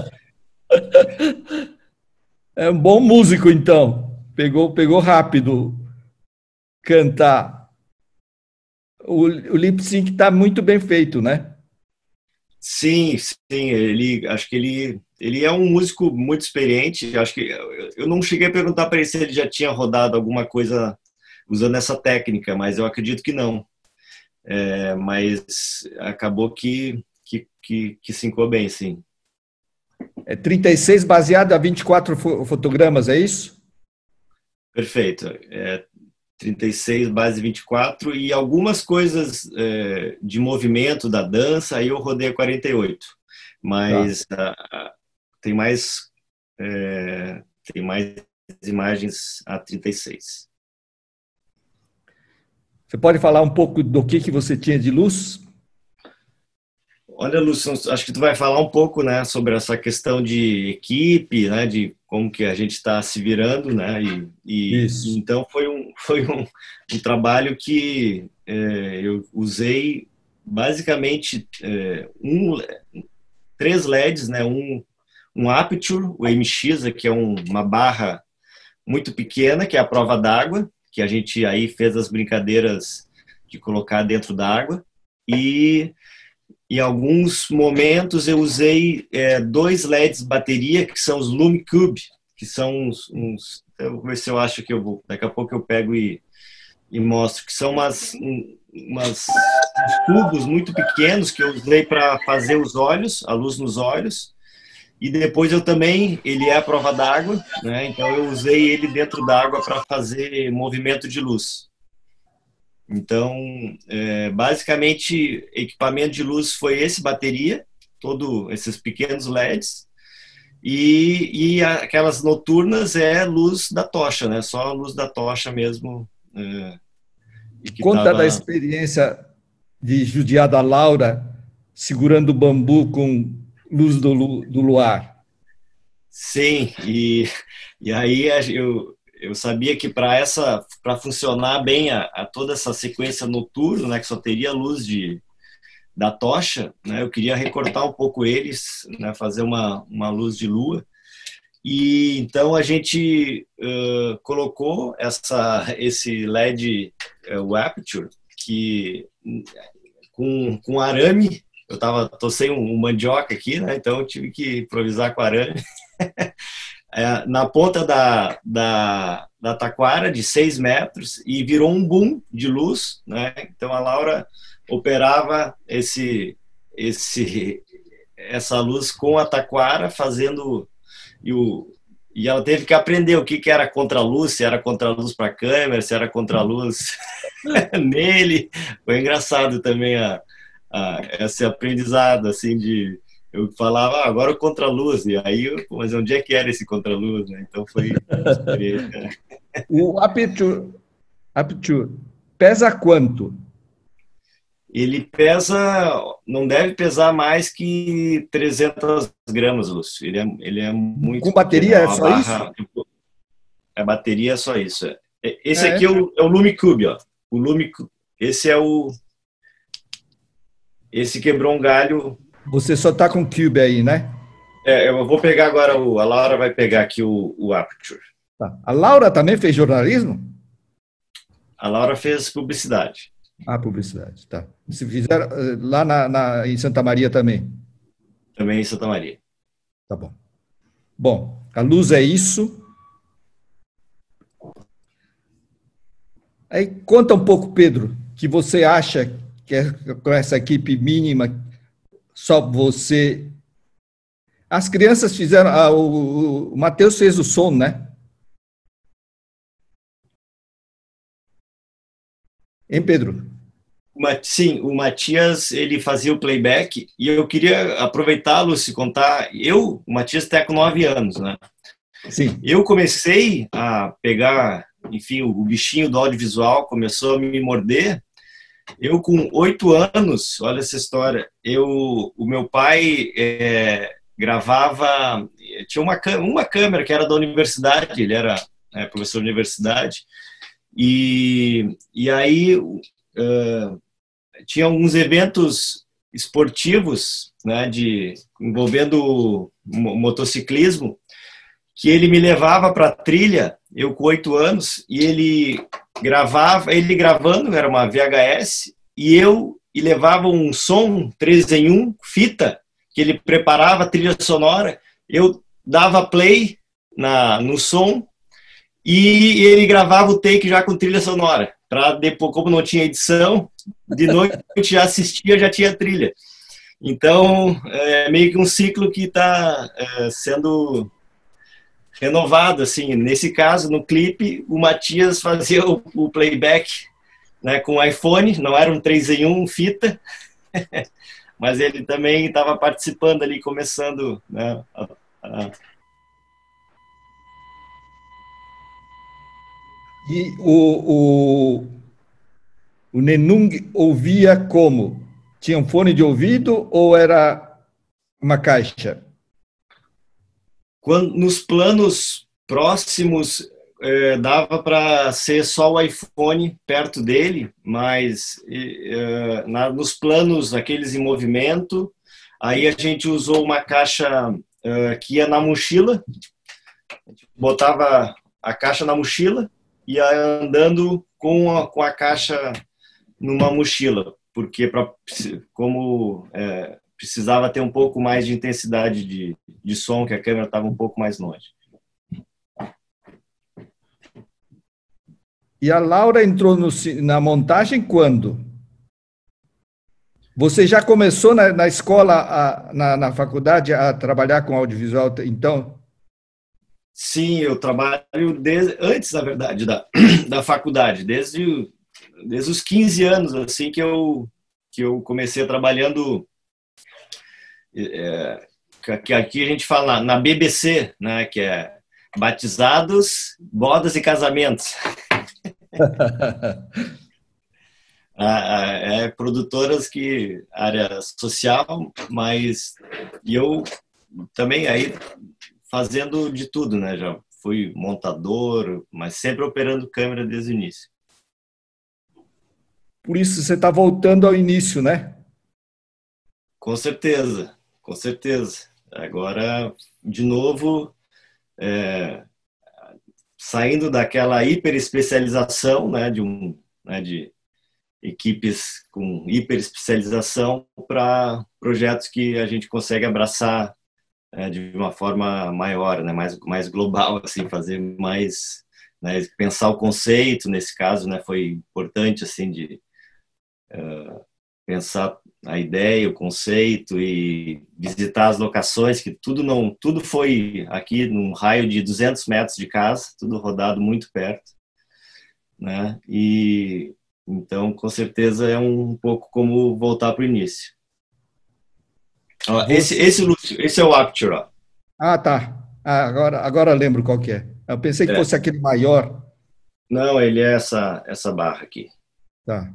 É um bom músico, então. Pegou, pegou rápido cantar. O, o lip sync está muito bem feito, né? Sim, sim. Ele, acho que ele, ele é um músico muito experiente. Acho que eu não cheguei a perguntar para ele se ele já tinha rodado alguma coisa usando essa técnica, mas eu acredito que não. É, mas acabou que, que, que, que sincou bem, sim. É trinta e seis baseado a vinte e quatro fotogramas, é isso? Perfeito. É trinta e seis base vinte e quatro e algumas coisas é, de movimento da dança, aí eu rodei a quarenta e oito. Mas tá. a, a, tem mais é, tem mais imagens a trinta e seis. Você pode falar um pouco do que, que você tinha de luz? Olha, Lúcio, acho que tu vai falar um pouco, né, sobre essa questão de equipe, né, de como que a gente está se virando, né, e, e então foi um foi um, um trabalho que é, eu usei basicamente é, um três L E Ds, né, um um Aperture, o M X, que é um, uma barra muito pequena, que é a prova d'água, que a gente aí fez as brincadeiras de colocar dentro d'água, e em alguns momentos eu usei é, dois L E Ds bateria, que são os LumiCube, que são uns, uns... Eu vou ver se eu acho que eu vou... Daqui a pouco eu pego e, e mostro, que são umas, um, umas, uns tubos muito pequenos que eu usei para fazer os olhos, a luz nos olhos. E depois eu também, ele é a prova d'água, né? Então eu usei ele dentro d'água para fazer movimento de luz. Então, é, basicamente, equipamento de luz foi esse, bateria, todos esses pequenos L E Ds, e, e aquelas noturnas é luz da tocha, né? Só a luz da tocha mesmo. É, que Conta tava... da experiência de judiar da Laura segurando o bambu com luz do, do luar. Sim, e, e aí eu... Eu sabia que para essa, para funcionar bem a, a toda essa sequência noturna, né, que só teria luz de, da tocha, né? Eu queria recortar um pouco eles, né? Fazer uma, uma luz de lua. E então a gente uh, colocou essa, esse L E D, uh, o Aperture, que com, com arame, eu tava, tô sem um, um mandioca aqui, né? Então eu tive que improvisar com arame. É, na ponta da, da, da taquara, de seis metros, e virou um boom de luz, né? Então a Laura operava esse, esse, essa luz com a taquara, fazendo... E, o, e ela teve que aprender o que, que era contraluz, se era contraluz para a câmera, se era contraluz nele. Foi engraçado também a, a, esse aprendizado, assim, de... Eu falava, ah, agora o contraluz, e aí, eu, mas onde é que era esse contraluz? Né? Então foi uma experiência. O Aperture, Aperture pesa quanto? Ele pesa, não deve pesar mais que trezentas gramas, Lúcio. Ele é, ele é muito... Com bateria é só barra, isso? A bateria é só isso. Esse é. aqui é o, é o Lumicube, ó. O Lumicube. Esse é o... Esse quebrou um galho... Você só está com o Cube aí, né? É, eu vou pegar agora, o, a Laura vai pegar aqui o, o Aperture. Tá. A Laura também fez jornalismo? A Laura fez publicidade. Ah, publicidade, tá. Se fizeram lá na, na, em Santa Maria também? Também em Santa Maria. Tá bom. Bom, a luz é isso. Aí conta um pouco, Pedro, que você acha que é, com essa equipe mínima, só você... As crianças fizeram... Ah, o, o Matheus fez o som, né? Hein, Pedro? Sim, o Matias, ele fazia o playback, e eu queria aproveitá-lo e contar. Eu, o Matias está com nove anos, né? Sim. Eu comecei a pegar, enfim, o bichinho do audiovisual começou a me morder. Eu, com oito anos, olha essa história, eu, o meu pai é, gravava, tinha uma, uma câmera que era da universidade, ele era é, professor de universidade, e, e aí uh, tinha alguns eventos esportivos, né, de, envolvendo motociclismo, que ele me levava para a trilha, eu com oito anos, e ele gravava, ele gravando, era uma V H S, e eu e levava um som três em um, fita, que ele preparava a trilha sonora, eu dava play na, no som, e ele gravava o take já com trilha sonora, para depois, como não tinha edição, de noite já assistia, já tinha trilha. Então, é meio que um ciclo que está é, sendo... renovado, assim, nesse caso, no clipe, o Matias fazia o, o playback, né, com o iPhone, não era um três em um fita, mas ele também estava participando ali, começando, né, a, a... E o, o, o Nenung ouvia como? Tinha um fone de ouvido ou era uma caixa? Quando, nos planos próximos, eh, dava para ser só o iPhone perto dele, mas eh, na, nos planos, aqueles em movimento, aí a gente usou uma caixa eh, que ia na mochila, botava a caixa na mochila e ia andando com a, com a caixa numa mochila, porque pra, como... Eh, precisava ter um pouco mais de intensidade de, de som, que a câmera estava um pouco mais longe. E a Laura entrou no, na montagem quando? Você já começou na, na escola, a, na, na faculdade, a trabalhar com audiovisual, então? Sim, eu trabalho desde, antes, na verdade, da, da faculdade, desde, desde os quinze anos, assim, que eu, que eu comecei trabalhando... É, que aqui a gente fala na B B C, né, que é batizados, bodas e casamentos. É, produtoras que área social, mas e eu também aí fazendo de tudo, né? Já fui montador, mas sempre operando câmera desde o início. Por isso você está voltando ao início, né? Com certeza, com certeza. Agora, de novo, é, saindo daquela hiperespecialização, né, de, um, né, de equipes com hiperespecialização para projetos que a gente consegue abraçar é, de uma forma maior, né, mais, mais global, assim, fazer mais, né, pensar o conceito, nesse caso, né, foi importante, assim, de uh, pensar a ideia, o conceito e visitar as locações, que tudo não, tudo foi aqui num raio de duzentos metros de casa, tudo rodado muito perto, né? E então, com certeza, é um pouco como voltar para o início. Ó, esse, esse, esse é o Aperture, ó. Ah, tá. Ah, agora, agora lembro qual que é. Eu pensei que É. fosse aquele maior. Não, ele é essa, essa barra aqui. Tá.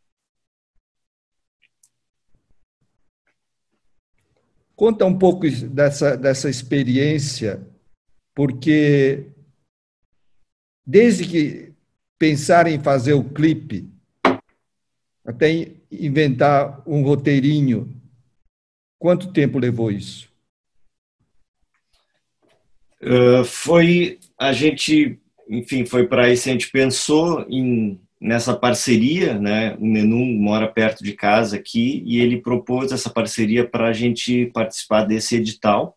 Conta um pouco dessa, dessa experiência, porque desde que pensaram em fazer o clipe, até inventar um roteirinho, quanto tempo levou isso? Uh, foi, a gente, enfim, foi para isso, a gente pensou em, nessa parceria, né? O Nenum mora perto de casa aqui e ele propôs essa parceria para a gente participar desse edital.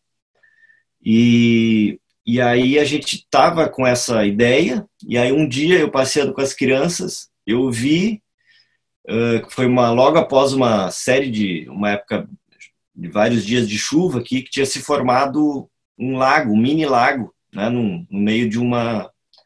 E, e aí a gente estava com essa ideia, e aí um dia eu passeando com as crianças, eu vi, uh, foi uma, logo após uma série de, uma época de vários dias de chuva aqui, que tinha se formado um lago, um mini lago, né, no, no meio de uma,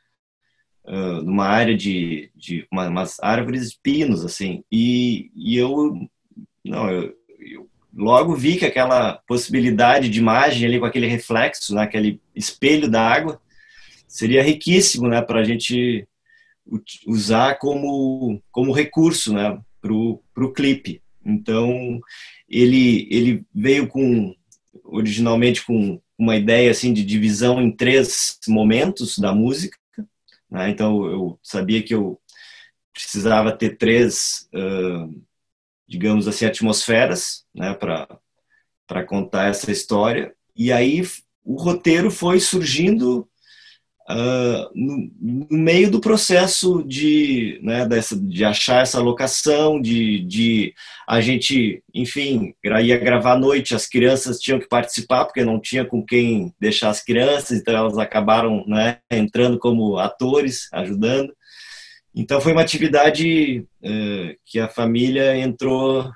uh, uma área de, de uma, umas árvores de pinos, assim, e, e eu, não, eu, eu logo vi que aquela possibilidade de imagem ali com aquele reflexo, né, aquele espelho da água, seria riquíssimo, né, para a gente usar como, como recurso, né, para o clipe. Então, ele, ele veio com, originalmente com uma ideia assim de divisão em três momentos da música, né? Então eu sabia que eu precisava ter três, uh, digamos assim, atmosferas, né, para para contar essa história. E aí o roteiro foi surgindo uh, no, no meio do processo de, né, dessa, de achar essa locação, de, de a gente, enfim, ia gravar à noite, as crianças tinham que participar, porque não tinha com quem deixar as crianças, então elas acabaram, né, entrando como atores, ajudando. Então foi uma atividade uh, que a família entrou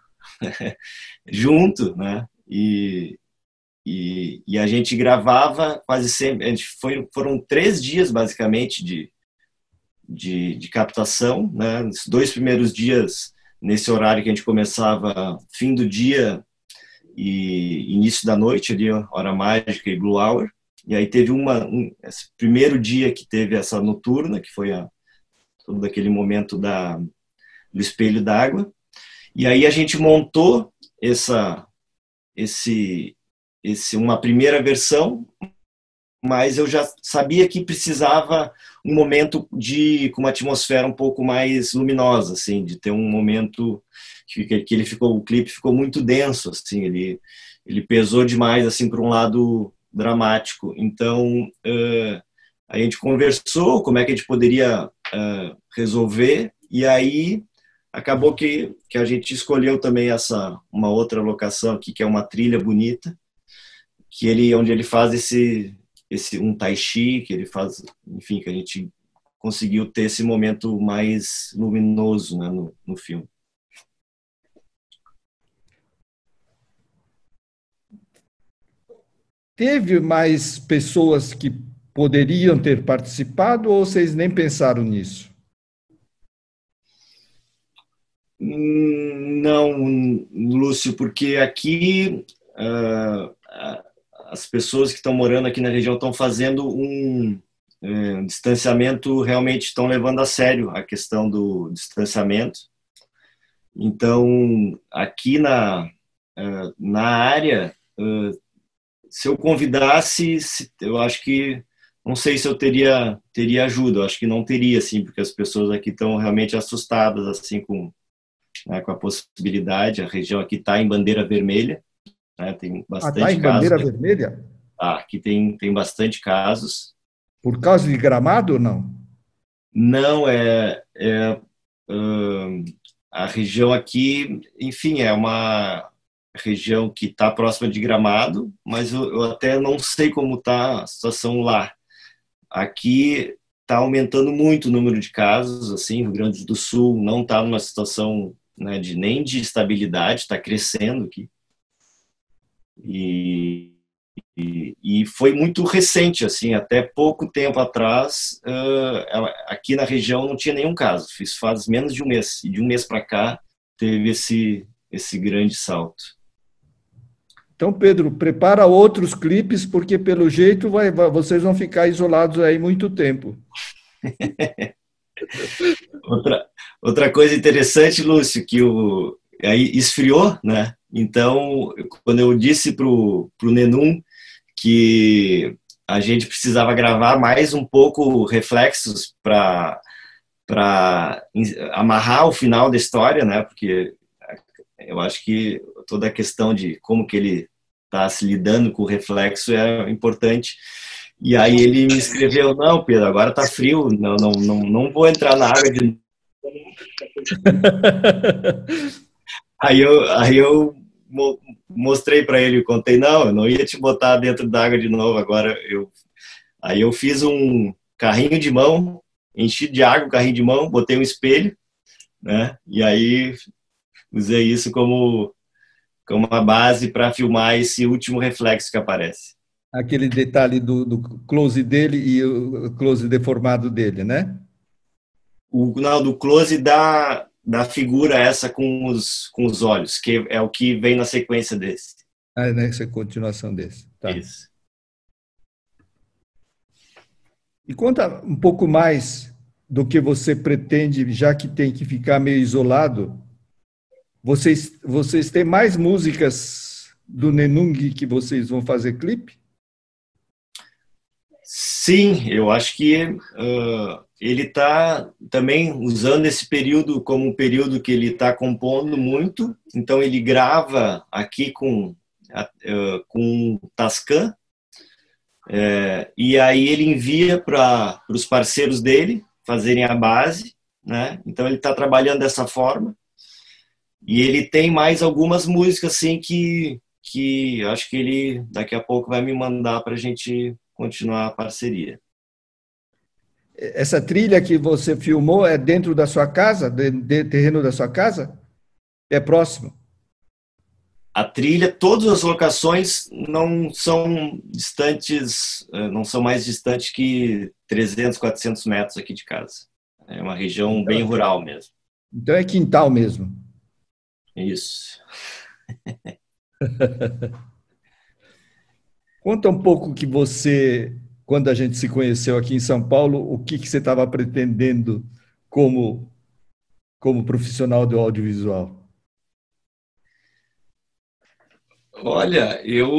junto, né, e E, e a gente gravava quase sempre, a gente foi, foram três dias basicamente de, de, de captação, né? Os dois primeiros dias nesse horário que a gente começava fim do dia e início da noite, ali, hora mágica e blue hour, e aí teve uma, um, esse primeiro dia que teve essa noturna, que foi a, todo aquele momento da, do espelho d'água, e aí a gente montou essa, esse Esse, uma primeira versão, mas eu já sabia que precisava um momento de com uma atmosfera um pouco mais luminosa, assim, de ter um momento que, que ele ficou, o clipe ficou muito denso, assim, ele ele pesou demais assim para um lado dramático. Então uh, a gente conversou como é que a gente poderia uh, resolver, e aí acabou que que a gente escolheu também essa uma outra locação aqui, que é uma trilha bonita, que ele, onde ele faz esse, esse um tai chi, que ele faz, enfim, que a gente conseguiu ter esse momento mais luminoso, né, no, no filme. Teve mais pessoas que poderiam ter participado ou vocês nem pensaram nisso? Não, Lúcio, porque aqui uh, as pessoas que estão morando aqui na região estão fazendo um, um distanciamento, realmente estão levando a sério a questão do distanciamento. Então, aqui na, na área, se eu convidasse, eu acho que, não sei se eu teria, teria ajuda, eu acho que não teria, assim, porque as pessoas aqui estão realmente assustadas, assim, com, né, com a possibilidade. A região aqui está em bandeira vermelha, né, tem bastante ah, está em casos. bandeira vermelha? Ah, aqui tem, tem bastante casos. Por causa de Gramado ou não? Não, é, é uh, a região aqui, enfim, é uma região que está próxima de Gramado, mas eu, eu até não sei como está a situação lá. Aqui está aumentando muito o número de casos, assim, o Rio Grande do Sul não está numa situação, né, de, nem de estabilidade, está crescendo aqui. E, e, e foi muito recente, assim, até pouco tempo atrás, uh, aqui na região não tinha nenhum caso, isso faz menos de um mês, e de um mês para cá teve esse, esse grande salto. Então, Pedro, prepara outros clipes, porque pelo jeito vai, vai, vocês vão ficar isolados aí muito tempo. outra, outra coisa interessante, Lúcio, que o, aí esfriou, né? Então, quando eu disse para o Nenum que a gente precisava gravar mais um pouco reflexos para para amarrar o final da história, né? Porque eu acho que toda a questão de como que ele está se lidando com o reflexo é importante. E aí ele me escreveu: não, Pedro, agora tá frio, não, não, não, não vou entrar na água de... aí eu, aí eu mostrei para ele, contei, não, eu não ia te botar dentro da água de novo agora. Eu... Aí eu fiz um carrinho de mão, enchi de água o carrinho de mão, botei um espelho, né? E aí usei isso como, como uma base para filmar esse último reflexo que aparece. Aquele detalhe do, do close dele e o close deformado dele, né? O, não, do close da, da figura essa com os, com os olhos, que é o que vem na sequência desse. Ah, nessa continuação desse. Tá. Isso. E conta um pouco mais do que você pretende, já que tem que ficar meio isolado. Vocês, vocês têm mais músicas do Nenung que vocês vão fazer clipe? Sim, eu acho que uh, ele está também usando esse período como um período que ele está compondo muito. Então ele grava aqui com, uh, com Tascam, É, e aí ele envia para os parceiros dele fazerem a base, né? Então ele está trabalhando dessa forma. E ele tem mais algumas músicas assim que, que acho que ele daqui a pouco vai me mandar para a gente continuar a parceria. Essa trilha que você filmou é dentro da sua casa, de, de terreno da sua casa? É próximo? A trilha, todas as locações não são distantes, não são mais distantes que trezentos, quatrocentos metros aqui de casa. É uma região então, bem rural mesmo. Então é quintal mesmo. Isso. Conta um pouco que você, quando a gente se conheceu aqui em São Paulo, o que, que você estava pretendendo como, como profissional do audiovisual? Olha, eu...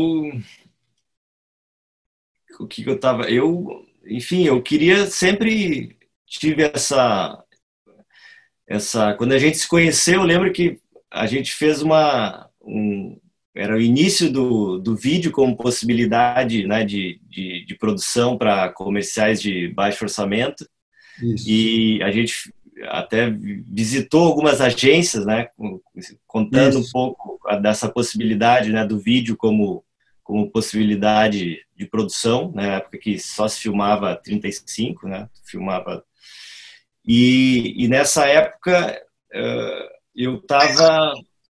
O que, que eu estava... Eu, enfim, eu queria sempre... Tive essa... essa quando a gente se conheceu, eu lembro que a gente fez uma... Um, era o início do, do vídeo como possibilidade, né, de, de, de produção para comerciais de baixo orçamento. Isso. E a gente até visitou algumas agências, né, contando Isso. um pouco dessa possibilidade, né, do vídeo como, como possibilidade de produção, na época que só se filmava trinta e cinco, né, filmava. E, e nessa época eu estava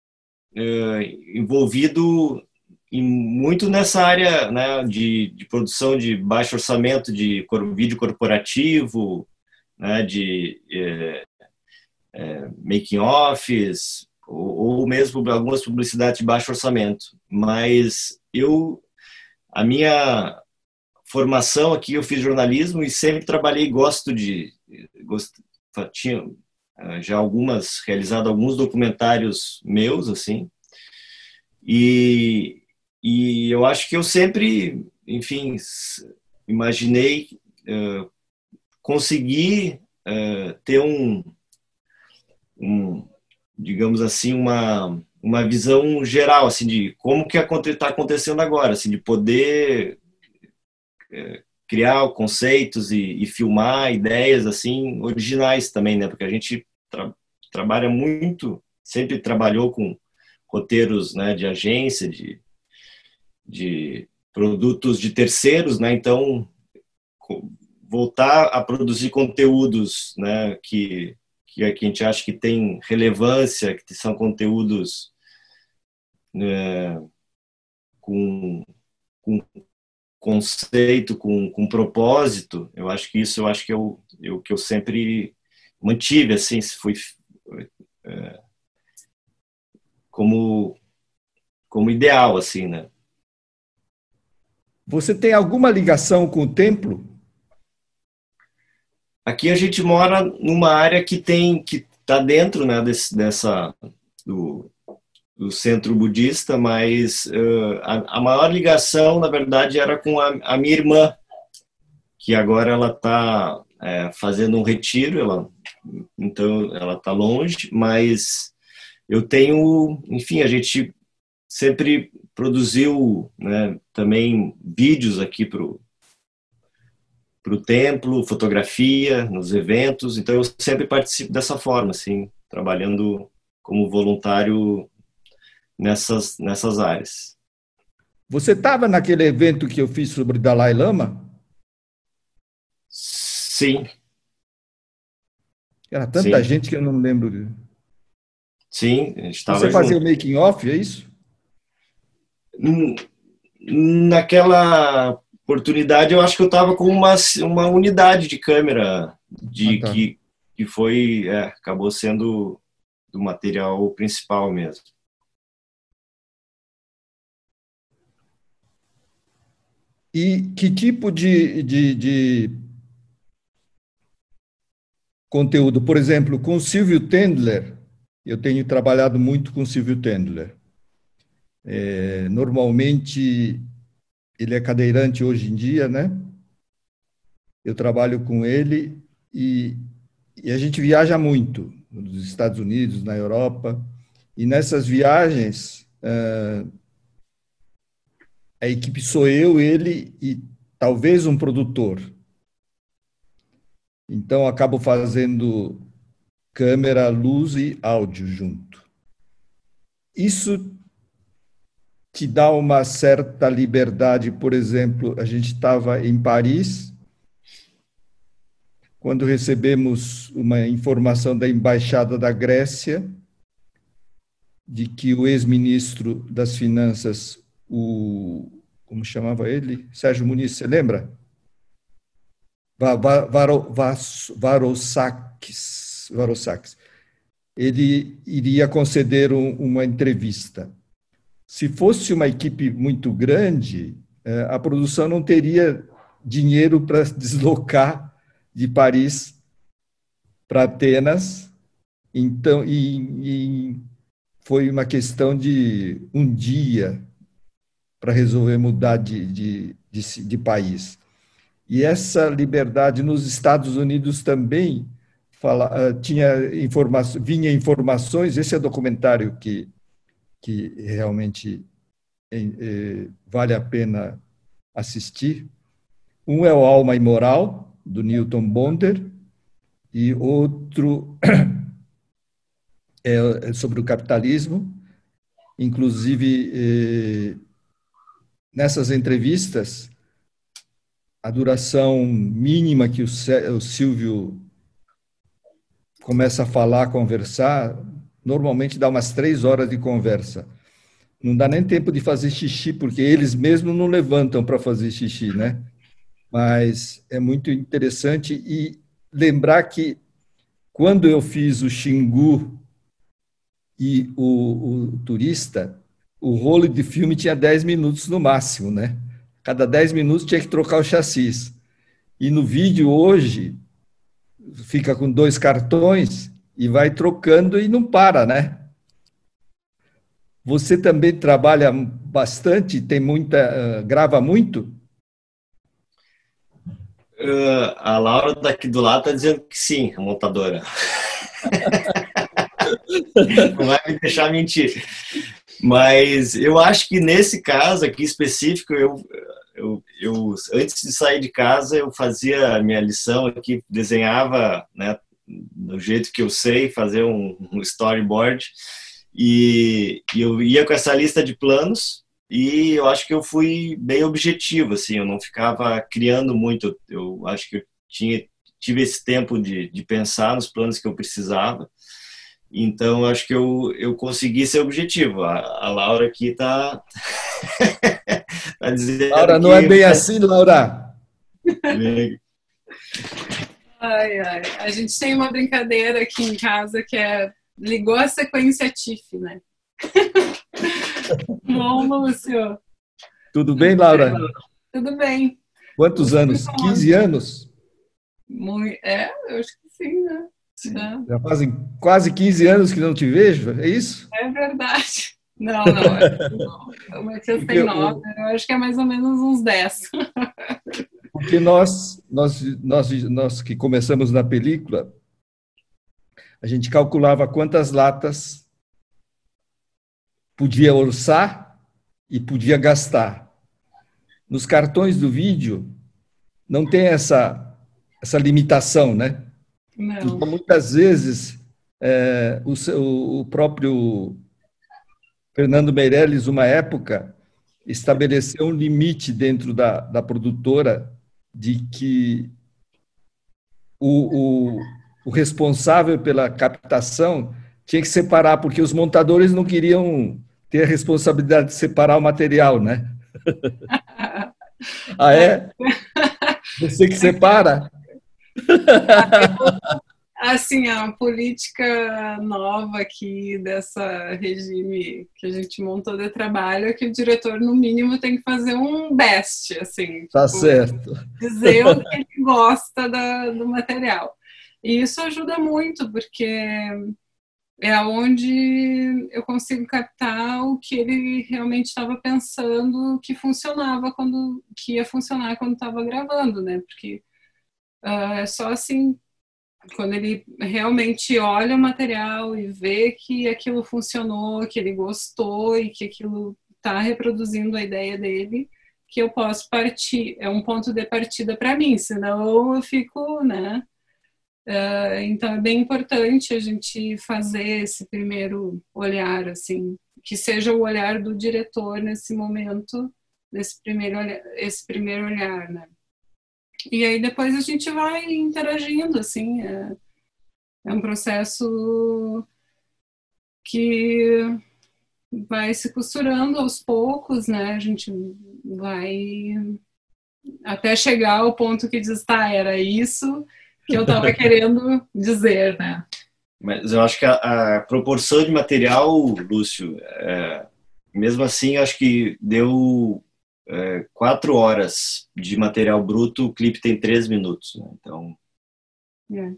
envolvido em, muito nessa área, né, de, de produção de baixo orçamento, de vídeo corporativo, né, de é, é, making-offs, ou, ou mesmo algumas publicidades de baixo orçamento. Mas eu, a minha formação aqui, eu fiz jornalismo e sempre trabalhei, gosto de... Gosto, tinha já algumas, realizado alguns documentários meus, assim, e, e eu acho que eu sempre, enfim, imaginei uh, conseguir uh, ter um, um, digamos assim, uma, uma visão geral, assim, de como que está acontecendo agora, assim, de poder é, criar conceitos e, e filmar ideias, assim, originais também, né? Porque a gente tra trabalha muito, sempre trabalhou com roteiros, né, de agência, de, de produtos de terceiros, né? Então, voltar a produzir conteúdos, né, que, que a gente acha que tem relevância, que são conteúdos né, com, com conceito, com, com propósito, eu acho que isso eu acho que eu, eu que eu sempre mantive, assim, fui é, como como ideal, assim, né? Você tem alguma ligação com o templo? Aqui a gente mora numa área que tem que está dentro, né, desse, dessa do, do centro budista, mas uh, a, a maior ligação, na verdade, era com a, a minha irmã, que agora ela está é, fazendo um retiro, ela, então ela está longe, mas eu tenho, enfim, a gente sempre produziu, né, também vídeos aqui para o para o templo, fotografia nos eventos, então eu sempre participo dessa forma, assim, trabalhando como voluntário nessas, nessas áreas. Você estava naquele evento que eu fiz sobre Dalai Lama? Sim. Era tanta Sim. gente que eu não lembro. Sim, a gente estava Você fazia junto. o making off, é isso? Naquela oportunidade, eu acho que eu estava com uma, uma unidade de câmera de, ah, tá. que, que foi, é, acabou sendo do material principal mesmo. E que tipo de, de, de conteúdo? Por exemplo, com o Silvio Tendler, eu tenho trabalhado muito com o Silvio Tendler. É, normalmente, ele é cadeirante hoje em dia, né? Eu trabalho com ele e, e a gente viaja muito nos Estados Unidos, na Europa, e nessas viagens a equipe sou eu, ele e talvez um produtor. Então acabo fazendo câmera, luz e áudio junto. Isso te dá uma certa liberdade. Por exemplo, a gente estava em Paris, quando recebemos uma informação da Embaixada da Grécia de que o ex-ministro das Finanças, o, como chamava ele? Sérgio Muniz, você lembra? Varoufakis, Varoufakis. Ele iria conceder um, uma entrevista. Se fosse uma equipe muito grande, a produção não teria dinheiro para deslocar de Paris para Atenas. Então, e, e foi uma questão de um dia para resolver mudar de, de, de, de país. E essa liberdade nos Estados Unidos também fala, tinha informações, vinha informações, esse é documentário que, que realmente é, vale a pena assistir. Um é o Alma Imoral, do Newton Bonder, e outro é sobre o capitalismo. Inclusive, eh, nessas entrevistas, a duração mínima que o Silvio começa a falar, a conversar, normalmente dá umas três horas de conversa. Não dá nem tempo de fazer xixi, porque eles mesmos não levantam para fazer xixi, né? Mas é muito interessante e lembrar que quando eu fiz o Xingu e o, o turista, o rolo de filme tinha dez minutos no máximo, né? Cada dez minutos tinha que trocar o chassis. E no vídeo hoje, fica com dois cartões e vai trocando e não para, né? Você também trabalha bastante, tem muita, uh, grava muito? Uh, a Laura daqui do lado está dizendo que sim, a montadora. Não vai me deixar mentir. Mas eu acho que nesse caso aqui específico, eu, eu, eu antes de sair de casa, eu fazia a minha lição aqui, desenhava, né, do jeito que eu sei, fazer um, um storyboard, e, e eu ia com essa lista de planos, e eu acho que eu fui bem objetivo, assim, eu não ficava criando muito, eu acho que eu tinha, tive esse tempo de, de pensar nos planos que eu precisava. Então, acho que eu, eu consegui ser objetivo. A, a Laura aqui está tá dizendo Laura, não que... é bem assim, Laura? Ai, ai. A gente tem uma brincadeira aqui em casa que é ligou a sequência T I F, né? Bom, Lúcio. Tudo bem, Laura? Tudo bem. Quantos anos? quinze anos? Muito, é, eu acho que sim, né? É. Já fazem quase quinze anos que não te vejo, é isso? É verdade. Não, não. É, não. O Matias tem nove, eu acho que é mais ou menos uns dez. Porque nós, nós, nós, nós que começamos na película, a gente calculava quantas latas podia orçar e podia gastar. Nos cartões do vídeo, não tem essa, essa limitação, né? Não. Então, muitas vezes, é, o, o próprio Fernando Meirelles, uma época, estabeleceu um limite dentro da, da produtora de que o, o, o responsável pela captação tinha que separar, porque os montadores não queriam ter a responsabilidade de separar o material, né? Ah, é? Você que separa? Assim, a política nova aqui dessa regime que a gente montou de trabalho é que o diretor, no mínimo, tem que fazer um best, assim. Tá tipo, certo. dizer o que ele gosta da, do material. E isso ajuda muito, porque é onde eu consigo captar o que ele realmente estava pensando que funcionava quando, que ia funcionar quando estava gravando, né? Porque uh, é só assim, quando ele realmente olha o material e vê que aquilo funcionou, que ele gostou e que aquilo está reproduzindo a ideia dele, que eu posso partir. É um ponto de partida para mim, senão eu fico, né? Uh, então é bem importante a gente fazer esse primeiro olhar, assim, que seja o olhar do diretor nesse momento, nesse primeiro olhar, esse primeiro olhar, né? E aí depois a gente vai interagindo, assim, é, é um processo que vai se costurando aos poucos, né? A gente vai até chegar ao ponto que diz, tá, era isso que eu estava querendo dizer, né? Mas eu acho que a, a proporção de material, Lúcio, é, mesmo assim, eu acho que deu é, quatro horas de material bruto, o clipe tem três minutos, né? Então... É.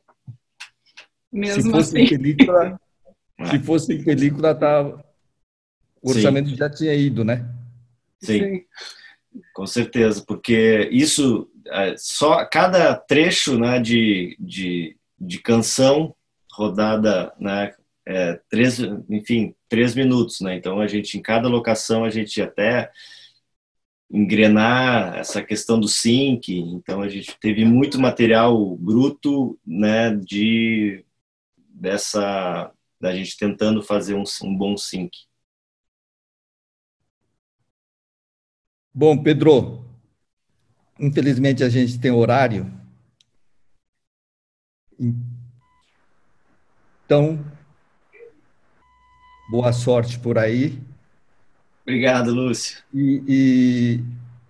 Mesmo se fosse assim. em película, se fosse em película, tá, o orçamento Sim. já tinha ido, né? Sim. Sim. Com certeza, porque isso, só cada trecho, né, de, de, de canção rodada, né, é, três, enfim, três minutos, né, então a gente, em cada locação, a gente até engrenar essa questão do sync, então a gente teve muito material bruto, né, de, dessa, da gente tentando fazer um, um bom sync. Bom, Pedro, infelizmente a gente tem horário, então, boa sorte por aí. Obrigado, Lúcio. E, e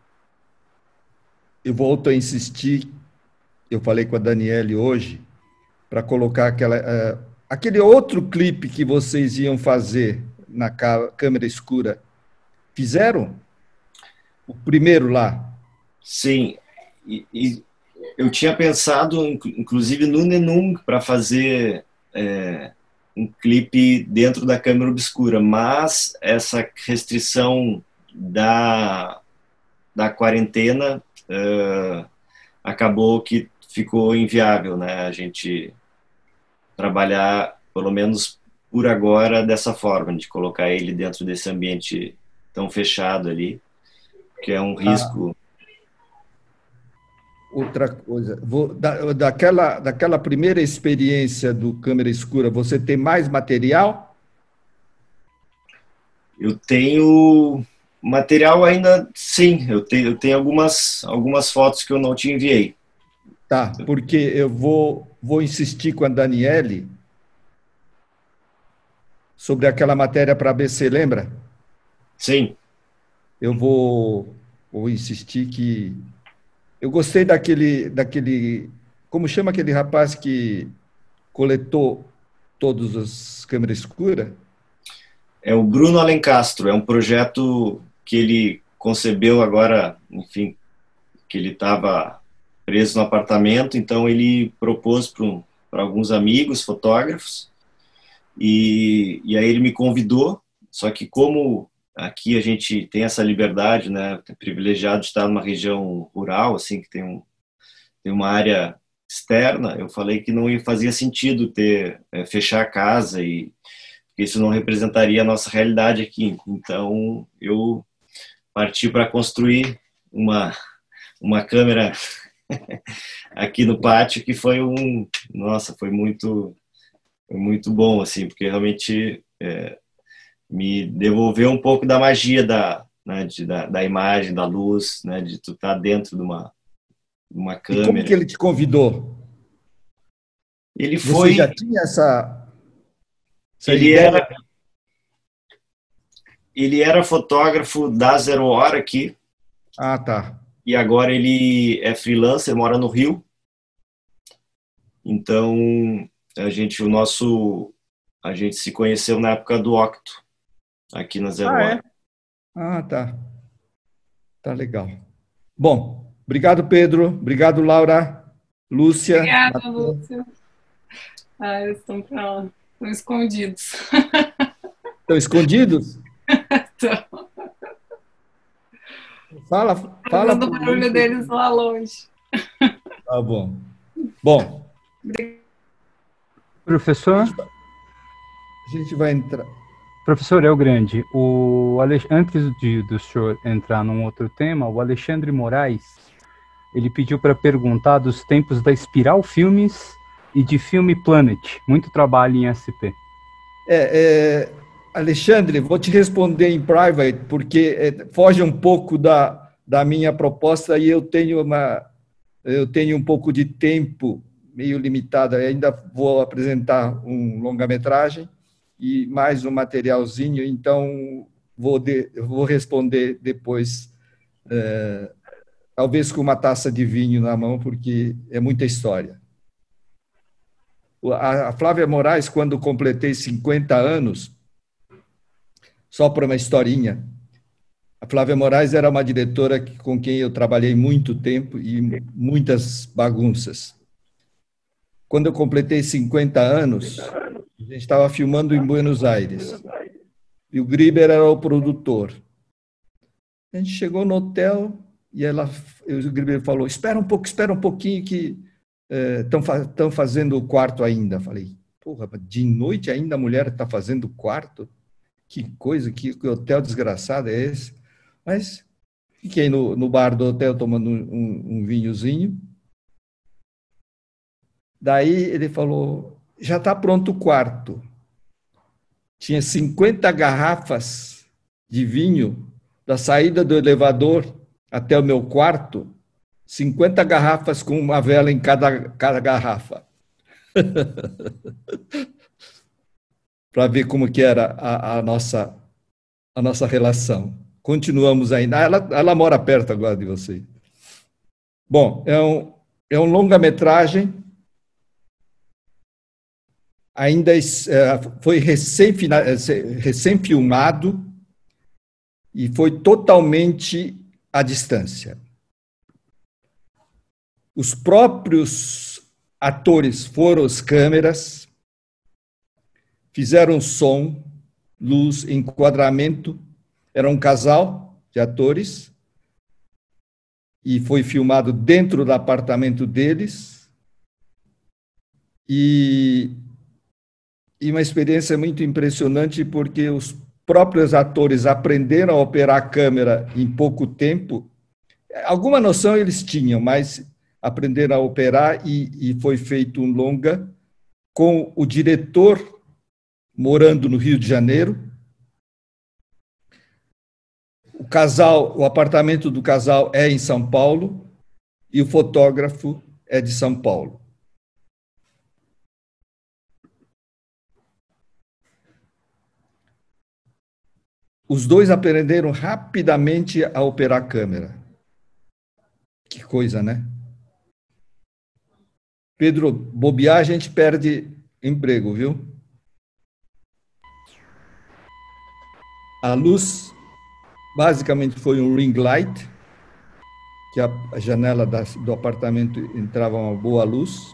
eu volto a insistir, eu falei com a Daniele hoje, para colocar aquela, uh, aquele outro clipe que vocês iam fazer na câmera escura. Fizeram? O primeiro lá. Sim, e, e eu tinha pensado, inclusive, no Nenum, para fazer é, um clipe dentro da câmera obscura, mas essa restrição da, da quarentena uh, acabou que ficou inviável, né? A gente trabalhar pelo menos por agora, dessa forma, de colocar ele dentro desse ambiente tão fechado ali, que é um risco. Outra coisa, vou, da, daquela, daquela primeira experiência do câmera escura, você tem mais material? Eu tenho material ainda, sim, eu tenho, eu tenho algumas, algumas fotos que eu não te enviei. Tá, porque eu vou, vou insistir com a Daniele sobre aquela matéria para a B C, lembra? Sim. Eu vou, vou insistir que... Eu gostei daquele, daquele... Como chama aquele rapaz que coletou todas as câmeras escuras? É o Bruno Alencastro, é um projeto que ele concebeu agora, enfim, que ele estava preso no apartamento, então ele propôs para um, para alguns amigos, fotógrafos, e, e aí ele me convidou, só que como aqui a gente tem essa liberdade, né, é privilegiado de estar numa região rural, assim, que tem, um, tem uma área externa, eu falei que não fazia sentido ter, é, fechar a casa, e isso não representaria a nossa realidade aqui. Então, eu parti para construir uma, uma câmera aqui no pátio, que foi um... Nossa, foi muito, foi muito bom, assim, porque realmente é, me devolveu um pouco da magia da, né, de, da, da imagem, da luz, né, de tu estar dentro de uma, de uma câmera. E como que ele te convidou? Ele Você foi... já tinha essa... essa ele ideia? era... Ele era fotógrafo da Zero Hora aqui. Ah, tá. E agora ele é freelancer, mora no Rio. Então, a gente, o nosso, a gente se conheceu na época do Octo, aqui na Zero Ah, Hora. é? Ah, tá. Tá legal. Bom, obrigado, Pedro. Obrigado, Laura. Lúcia. Obrigada, Lúcia. Ah, eles estão, estão escondidos. Estão escondidos? Estão. Fala, fala. Fazendo o barulho deles lá longe. Tá bom. Bom. Professor? A gente vai entrar. Professor El Grande, o Alex... antes de, do senhor entrar num outro tema, o Alexandre Moraes, ele pediu para perguntar dos tempos da Espiral Filmes e de Filme Planet. Muito trabalho em S P. É, é, Alexandre, vou te responder em private, porque é, foge um pouco da, da minha proposta e eu tenho, uma, eu tenho um pouco de tempo meio limitado. Eu ainda vou apresentar um longa-metragem e mais um materialzinho, então vou, de, vou responder depois, é, talvez com uma taça de vinho na mão, porque é muita história. A Flávia Moraes, quando completei cinquenta anos, só para uma historinha, a Flávia Moraes era uma diretora com quem eu trabalhei muito tempo e muitas bagunças. Quando eu completei cinquenta anos, a gente estava filmando em Buenos Aires, e o Grieber era o produtor. A gente chegou no hotel e ela, o Grieber falou, espera um pouco, espera um pouquinho que estão fazendo o quarto ainda. Falei, porra, de noite ainda a mulher está fazendo o quarto? Que coisa, que, que hotel desgraçado é esse? Mas fiquei no, no bar do hotel tomando um, um vinhozinho. Daí ele falou, já está pronto o quarto. Tinha cinquenta garrafas de vinho da saída do elevador até o meu quarto, cinquenta garrafas com uma vela em cada, cada garrafa. Para ver como que era a, a, nossa, a nossa relação. Continuamos ainda. Ela, ela mora perto agora de você. Bom, é um, é um longa-metragem. Ainda é, foi recém, recém filmado e foi totalmente à distância. Os próprios atores foram as câmeras, fizeram som, luz, enquadramento. Era um casal de atores e foi filmado dentro do apartamento deles. E, e uma experiência muito impressionante, porque os próprios atores aprenderam a operar a câmera em pouco tempo. Alguma noção eles tinham, mas aprenderam a operar e, e foi feito um longa com o diretor morando no Rio de Janeiro. O casal, o apartamento do casal é em São Paulo e o fotógrafo é de São Paulo. Os dois aprenderam rapidamente a operar a câmera. Que coisa, né? Pedro, bobear, a gente perde emprego, viu? A luz, basicamente, foi um ring light, que a janela do apartamento entrava uma boa luz.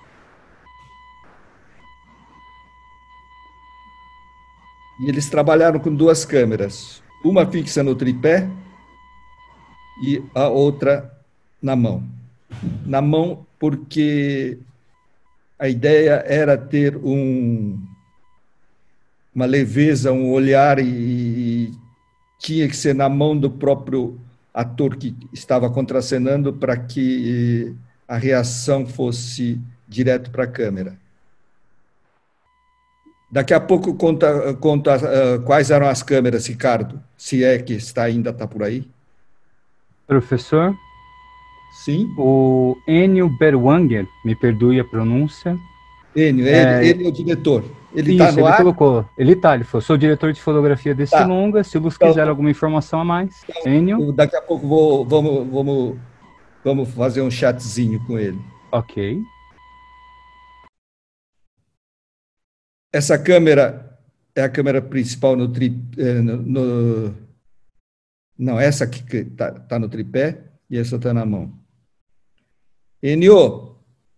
E eles trabalharam com duas câmeras, uma fixa no tripé e a outra na mão. Na mão, porque a ideia era ter um, uma leveza, um olhar, e, e tinha que ser na mão do próprio ator que estava contracenando para que a reação fosse direto para a câmera. Daqui a pouco conta, conta uh, quais eram as câmeras, Ricardo, se é que está ainda está por aí. Professor? Sim. O Enio Berwanger, me perdoe a pronúncia. Enio, é... ele, ele é o diretor. Ele está no ele ar? colocou. Ele está, ele falou, sou diretor de fotografia desse tá. longa, se você então, quiser alguma informação a mais. Então, Enio? Daqui a pouco vou, vamos, vamos, vamos fazer um chatzinho com ele. Ok. Essa câmera é a câmera principal no tripé. No, no, não, essa aqui que está tá no tripé e essa está na mão. Enio.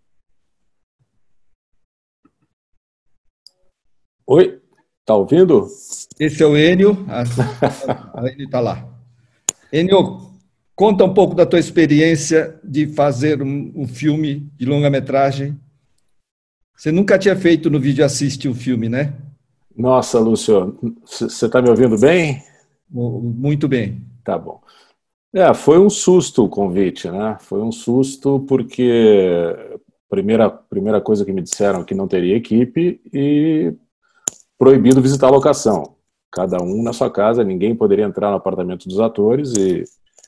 Oi, tá ouvindo? Esse é o Enio. A, a Enio está lá. Enio, conta um pouco da tua experiência de fazer um, um filme de longa-metragem. Você nunca tinha feito no vídeo assiste um filme, né? Nossa, Lúcio, você está me ouvindo bem? Muito bem. Tá bom. É, foi um susto o convite, né? Foi um susto porque a primeira, primeira coisa que me disseram é que não teria equipe e proibido visitar a locação. Cada um na sua casa, ninguém poderia entrar no apartamento dos atores e,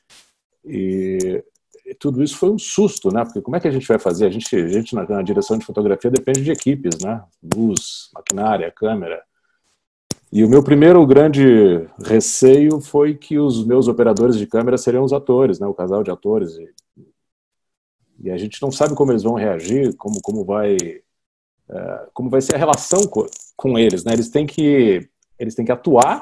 e, e tudo isso foi um susto, né? Porque como é que a gente vai fazer? A gente, a gente na, na direção de fotografia depende de equipes, né? Luz, maquinária, câmera. E o meu primeiro grande receio foi que os meus operadores de câmera seriam os atores, né? O casal de atores. E, e a gente não sabe como eles vão reagir, como, como, vai, uh, como vai ser a relação com, com eles, né? Eles têm que, eles têm que atuar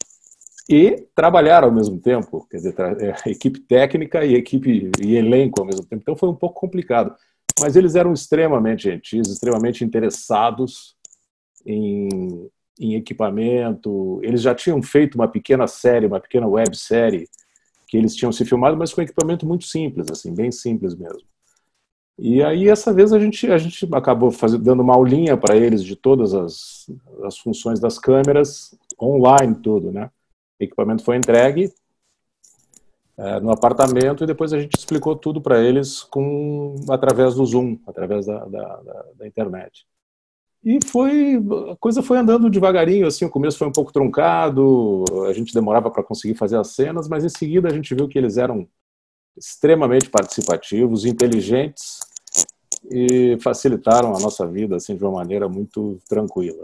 e trabalhar ao mesmo tempo, quer dizer, equipe técnica e equipe e elenco ao mesmo tempo. Então foi um pouco complicado. Mas eles eram extremamente gentis, extremamente interessados em... em equipamento. Eles já tinham feito uma pequena série, uma pequena websérie que eles tinham se filmado, mas com equipamento muito simples, assim, bem simples mesmo. E aí, essa vez, a gente, a gente acabou fazendo, dando uma aulinha para eles de todas as, as funções das câmeras, online tudo, né? O equipamento foi entregue é, no apartamento e depois a gente explicou tudo para eles com, através do Zoom, através da, da, da, da internet. E foi, a coisa foi andando devagarinho, assim, o começo foi um pouco truncado, a gente demorava para conseguir fazer as cenas, mas em seguida a gente viu que eles eram extremamente participativos, inteligentes e facilitaram a nossa vida, assim, de uma maneira muito tranquila.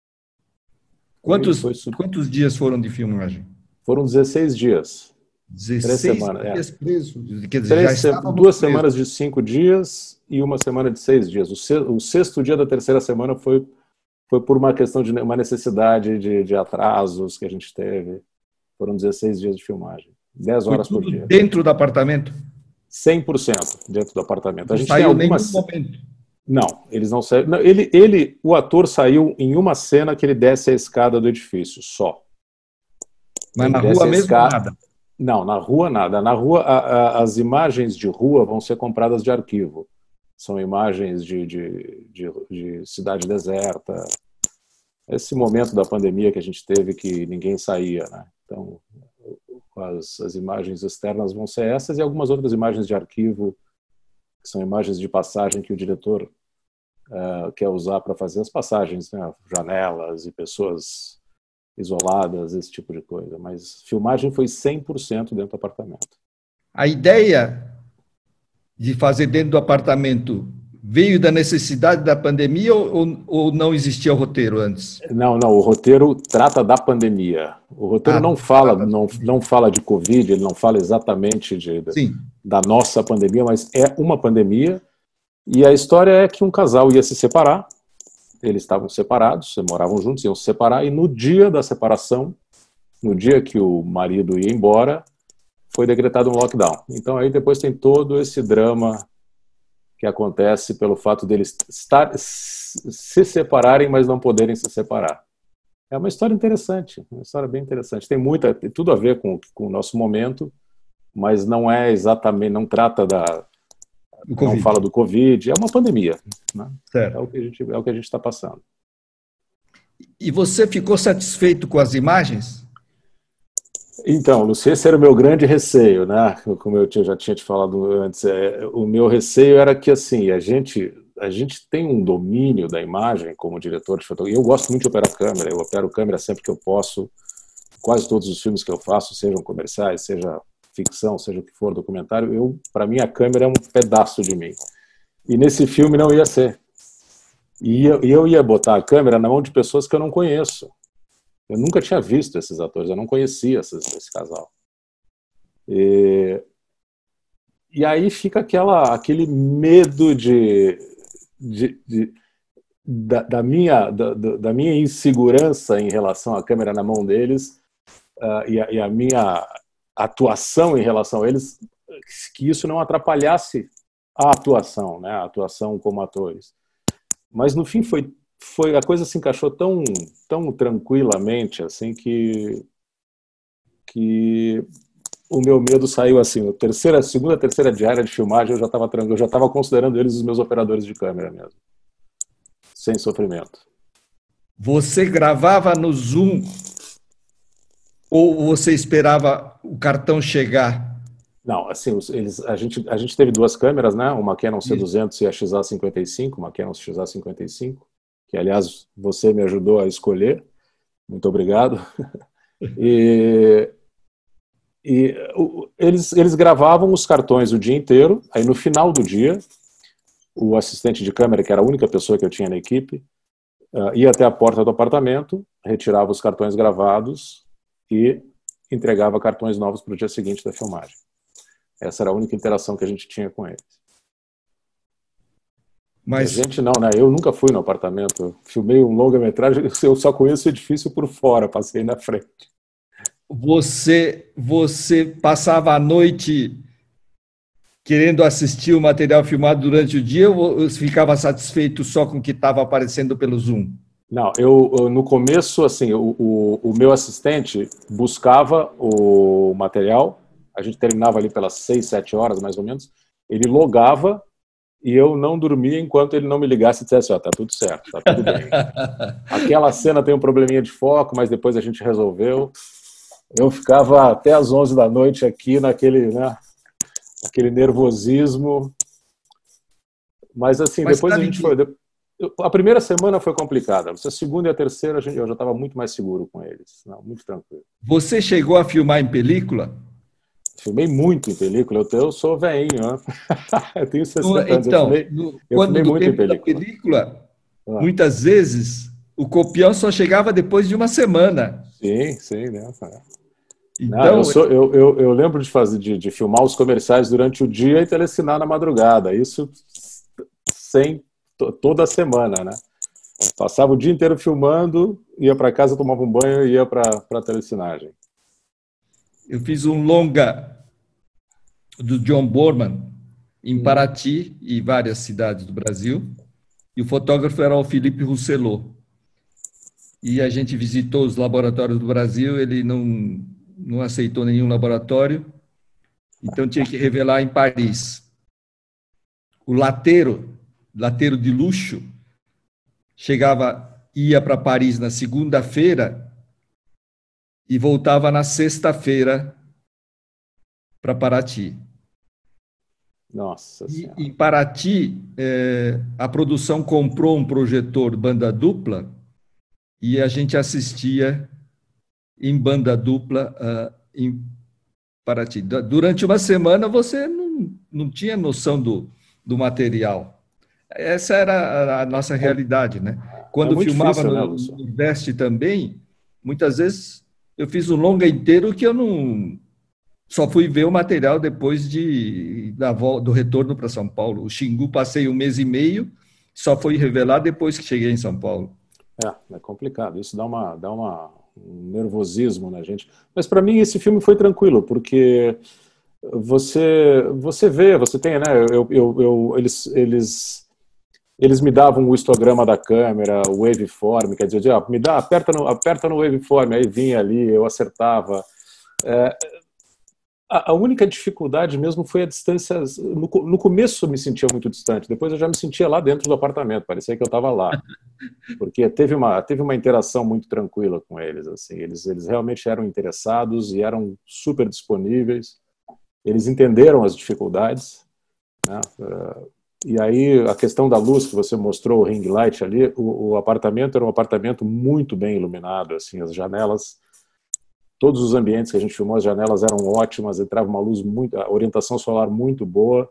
Quantos, quantos dias foram de filmagem? Foram dezesseis dias. dezesseis Três semanas, dias é. preso. Quer dizer, Três, já duas preso. semanas de cinco dias e uma semana de seis dias. O sexto dia da terceira semana foi, foi por uma questão de uma necessidade de, de atrasos que a gente teve. Foram dezesseis dias de filmagem. dez horas foi tudo por dia. Dentro do apartamento? cem por cento dentro do apartamento. Não a gente saiu tem algumas... nenhum momento. Não, eles não saíram. Não, ele, ele, o ator saiu em uma cena que ele desce a escada do edifício, só. Mas ele na rua mesmo escada... nada? Não, na rua nada. Na rua, a, a, as imagens de rua vão ser compradas de arquivo. São imagens de, de, de, de cidade deserta, esse momento da pandemia que a gente teve que ninguém saía, né? Então, as, as imagens externas vão ser essas e algumas outras imagens de arquivo, que são imagens de passagem que o diretor uh, quer usar para fazer as passagens, né? Janelas e pessoas isoladas, esse tipo de coisa. Mas filmagem foi cem por cento dentro do apartamento. A ideia de fazer dentro do apartamento veio da necessidade da pandemia ou, ou não existia o roteiro antes? Não, não, o roteiro trata da pandemia. O roteiro ah, não fala, não, não fala de Covid, ele não fala exatamente de, de, da nossa pandemia, mas é uma pandemia. E a história é que um casal ia se separar, eles estavam separados, moravam juntos, iam se separar, e no dia da separação, no dia que o marido ia embora, foi decretado um lockdown. Então aí depois tem todo esse drama que acontece pelo fato deles estar, se separarem, mas não poderem se separar. É uma história interessante, uma história bem interessante. Tem muita, tem tudo a ver com, com o nosso momento, mas não é exatamente, não trata da, não fala do Covid, é uma pandemia, né? É o que a gente, é o que a gente está passando. E você ficou satisfeito com as imagens? Então, Lúcio, esse era o meu grande receio, né? Como eu já tinha te falado antes, é, o meu receio era que, assim, a gente, a gente tem um domínio da imagem como diretor de fotografia. Eu gosto muito de operar câmera, eu opero câmera sempre que eu posso. Quase todos os filmes que eu faço, sejam comerciais, seja ficção, seja o que for, documentário, eu, para mim a câmera é um pedaço de mim. E nesse filme não ia ser. E eu, eu ia botar a câmera na mão de pessoas que eu não conheço. Eu nunca tinha visto esses atores, eu não conhecia esses, esse casal. E, e aí fica aquela, aquele medo de, de, de, da, da, minha, da, da minha insegurança em relação à câmera na mão deles uh, e, a, e a minha atuação em relação a eles, que isso não atrapalhasse a atuação, né? A atuação como atores. Mas no fim foi Foi, a coisa se encaixou tão, tão tranquilamente assim que, que o meu medo saiu assim. A terceira, segunda, terceira diária de filmagem eu já estava eu já estava considerando eles os meus operadores de câmera mesmo, sem sofrimento. Você gravava no Zoom ou você esperava o cartão chegar? Não, assim, eles, a gente a gente teve duas câmeras, né? Uma Canon C duzentos e a X A cinquenta e cinco, uma Canon X A cinquenta e cinco. Que, aliás, você me ajudou a escolher. Muito obrigado. E, e eles, eles gravavam os cartões o dia inteiro. Aí, no final do dia, o assistente de câmera, que era a única pessoa que eu tinha na equipe, uh, ia até a porta do apartamento, retirava os cartões gravados e entregava cartões novos para o dia seguinte da filmagem. Essa era a única interação que a gente tinha com eles. Mas a gente não, né? Eu nunca fui no apartamento. Filmei um longa-metragem, eu só conheço o edifício por fora, passei na frente. Você, você passava a noite querendo assistir o material filmado durante o dia ou você ficava satisfeito só com o que estava aparecendo pelo Zoom? Não, eu, eu no começo, assim, o, o, o meu assistente buscava o material, a gente terminava ali pelas seis, sete horas, mais ou menos, ele logava e eu não dormia enquanto ele não me ligasse e dissesse, ó, tá tudo certo, tá tudo bem. Aquela cena tem um probleminha de foco, mas depois a gente resolveu. Eu ficava até às onze da noite aqui naquele, né, naquele nervosismo. Mas assim, mas depois a gente que... foi... A primeira semana foi complicada. A segunda e a terceira eu já estava muito mais seguro com eles. Não, muito tranquilo. Você chegou a filmar em película? Filmei muito em película, eu, eu sou velhinho, né? Eu tenho sessenta anos, então, eu filmei, no, eu quando filmei do muito tempo em película. Da película ah. Muitas vezes, o copião só chegava depois de uma semana. Sim, sim, né? Então, Não, eu, sou, eu, eu, eu lembro de, fazer, de, de filmar os comerciais durante o dia e telecinar na madrugada, isso sem, toda semana, né? Passava o dia inteiro filmando, ia para casa, tomava um banho e ia para a telecinagem. Eu fiz um longa do John Borman em Paraty e várias cidades do Brasil, e o fotógrafo era o Philippe Rousselot. E a gente visitou os laboratórios do Brasil, ele não, não aceitou nenhum laboratório, então tinha que revelar em Paris. O lateiro, lateiro de luxo, chegava ia para Paris na segunda-feira e voltava na sexta-feira para Paraty. Nossa E Senhora. em Paraty, é, a produção comprou um projetor banda dupla e a gente assistia em banda dupla uh, em Paraty. Durante uma semana você não, não tinha noção do, do material. Essa era a nossa realidade, né? Quando é muito filmava difícil, né, no Lúcio? Nordeste também, muitas vezes eu fiz um longa inteiro que eu não... Só fui ver o material depois de, da, do retorno para São Paulo. O Xingu passei um mês e meio, só foi revelar depois que cheguei em São Paulo. É, é complicado. Isso dá, uma, dá uma, um nervosismo na gente. Mas para mim esse filme foi tranquilo, porque você, você vê, você tem, né? Eu, eu, eu, eles, eles, eles me davam o histograma da câmera, o waveform, quer dizer, ah, me dá, aperta no, aperta no waveform, aí vinha ali, eu acertava. É, A única dificuldade mesmo foi a distância. No, no começo eu me sentia muito distante, depois eu já me sentia lá dentro do apartamento, parecia que eu estava lá. Porque teve uma, teve uma interação muito tranquila com eles. Assim, eles, eles realmente eram interessados e eram super disponíveis, eles entenderam as dificuldades, né? E aí a questão da luz que você mostrou, o ring light ali, o, o apartamento era um apartamento muito bem iluminado, assim, as janelas. Todos os ambientes que a gente filmou, as janelas eram ótimas, entrava uma luz muito, a orientação solar muito boa,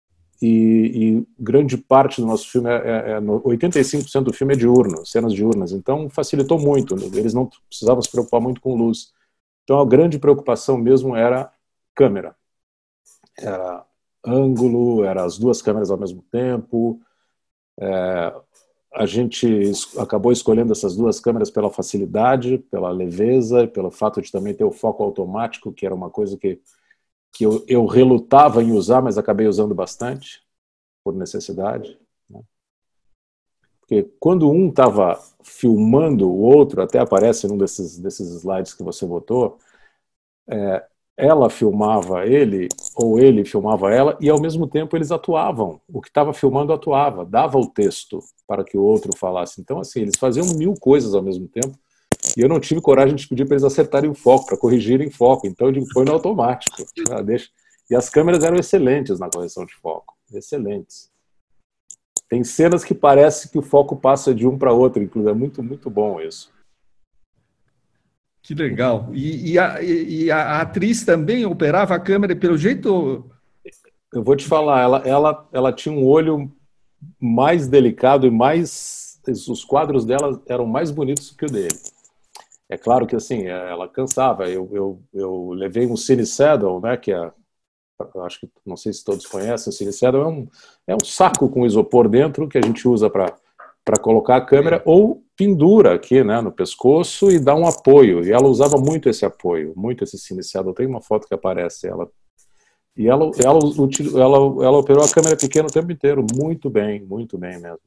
e, e grande parte do nosso filme, é, é, é, oitenta e cinco por cento do filme é diurno, cenas diurnas, então facilitou muito, eles não precisavam se preocupar muito com luz. Então a grande preocupação mesmo era câmera, era ângulo, era as duas câmeras ao mesmo tempo. É, a gente acabou escolhendo essas duas câmeras pela facilidade, pela leveza, pelo fato de também ter o foco automático, que era uma coisa que, que eu, eu relutava em usar, mas acabei usando bastante, por necessidade, né? Porque quando um estava filmando o outro, até aparece num desses, desses slides que você botou, é, ela filmava ele, ou ele filmava ela, e ao mesmo tempo eles atuavam. O que estava filmando atuava, dava o texto para que o outro falasse. Então, assim, eles faziam mil coisas ao mesmo tempo, e eu não tive coragem de pedir para eles acertarem o foco, para corrigirem foco. Então, eu digo, foi no automático. Ah, deixa. E as câmeras eram excelentes na correção de foco. Excelentes. Tem cenas que parece que o foco passa de um para outro, inclusive. É muito, muito bom isso. Que legal. E, e, a, e a atriz também operava a câmera pelo jeito... Eu vou te falar, ela, ela, ela tinha um olho mais delicado e mais... Os quadros dela eram mais bonitos que o dele. É claro que, assim, ela cansava. Eu, eu, eu levei um Cine Saddle, né, que é... Acho que, não sei se todos conhecem, o Cine Saddle é um, é um saco com isopor dentro que a gente usa para para colocar a câmera, ou pendura aqui, né, no pescoço e dá um apoio. E ela usava muito esse apoio, muito esse Cine Saddle. Tem uma foto que aparece ela. E ela, ela, ela, ela operou a câmera pequena o tempo inteiro, muito bem, muito bem mesmo.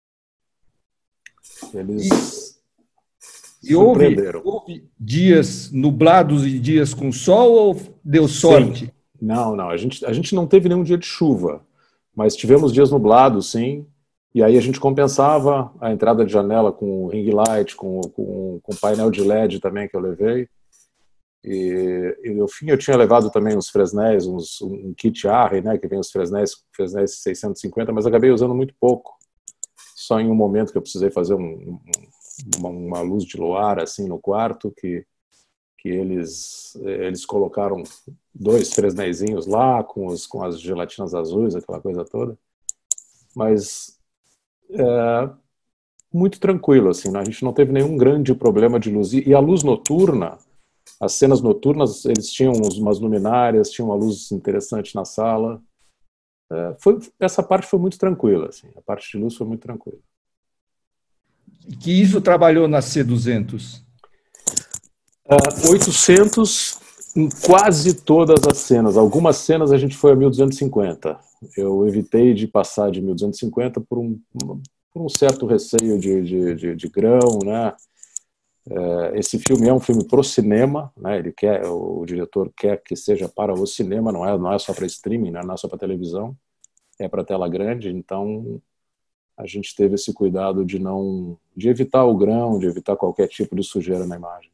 Eles e, e houve, houve dias nublados e dias com sol ou deu sorte? Sim. Não, não. A gente, a gente não teve nenhum dia de chuva, mas tivemos dias nublados, sim. E aí a gente compensava a entrada de janela com ring light, com, com, com painel de L E D também que eu levei. E, e no fim eu tinha levado também uns Fresnéis, uns, um kit Arri, né, que vem os Fresnéis, Fresnéis seiscentos e cinquenta, mas acabei usando muito pouco. Só em um momento que eu precisei fazer um, uma, uma luz de luar assim no quarto, que, que eles, eles colocaram dois Fresnéisinhos lá, com, os, com as gelatinas azuis, aquela coisa toda. Mas... É, muito tranquilo, assim, né? A gente não teve nenhum grande problema de luz. E a luz noturna, as cenas noturnas, eles tinham umas luminárias, tinham uma luz interessante na sala. É, foi, essa parte foi muito tranquila, assim, a parte de luz foi muito tranquila. Que isso trabalhou na C duzentos? Uh, oitocentos em quase todas as cenas. Algumas cenas a gente foi a mil duzentos e cinquenta. Eu evitei de passar de mil duzentos e cinquenta por um, por um certo receio de, de, de, de grão, né? É, esse filme é um filme para o cinema, né? Ele quer, o, o diretor quer que seja para o cinema, não é, não é só para streaming, né? Não é só para televisão, é para tela grande. Então a gente teve esse cuidado de não de evitar o grão, de evitar qualquer tipo de sujeira na imagem.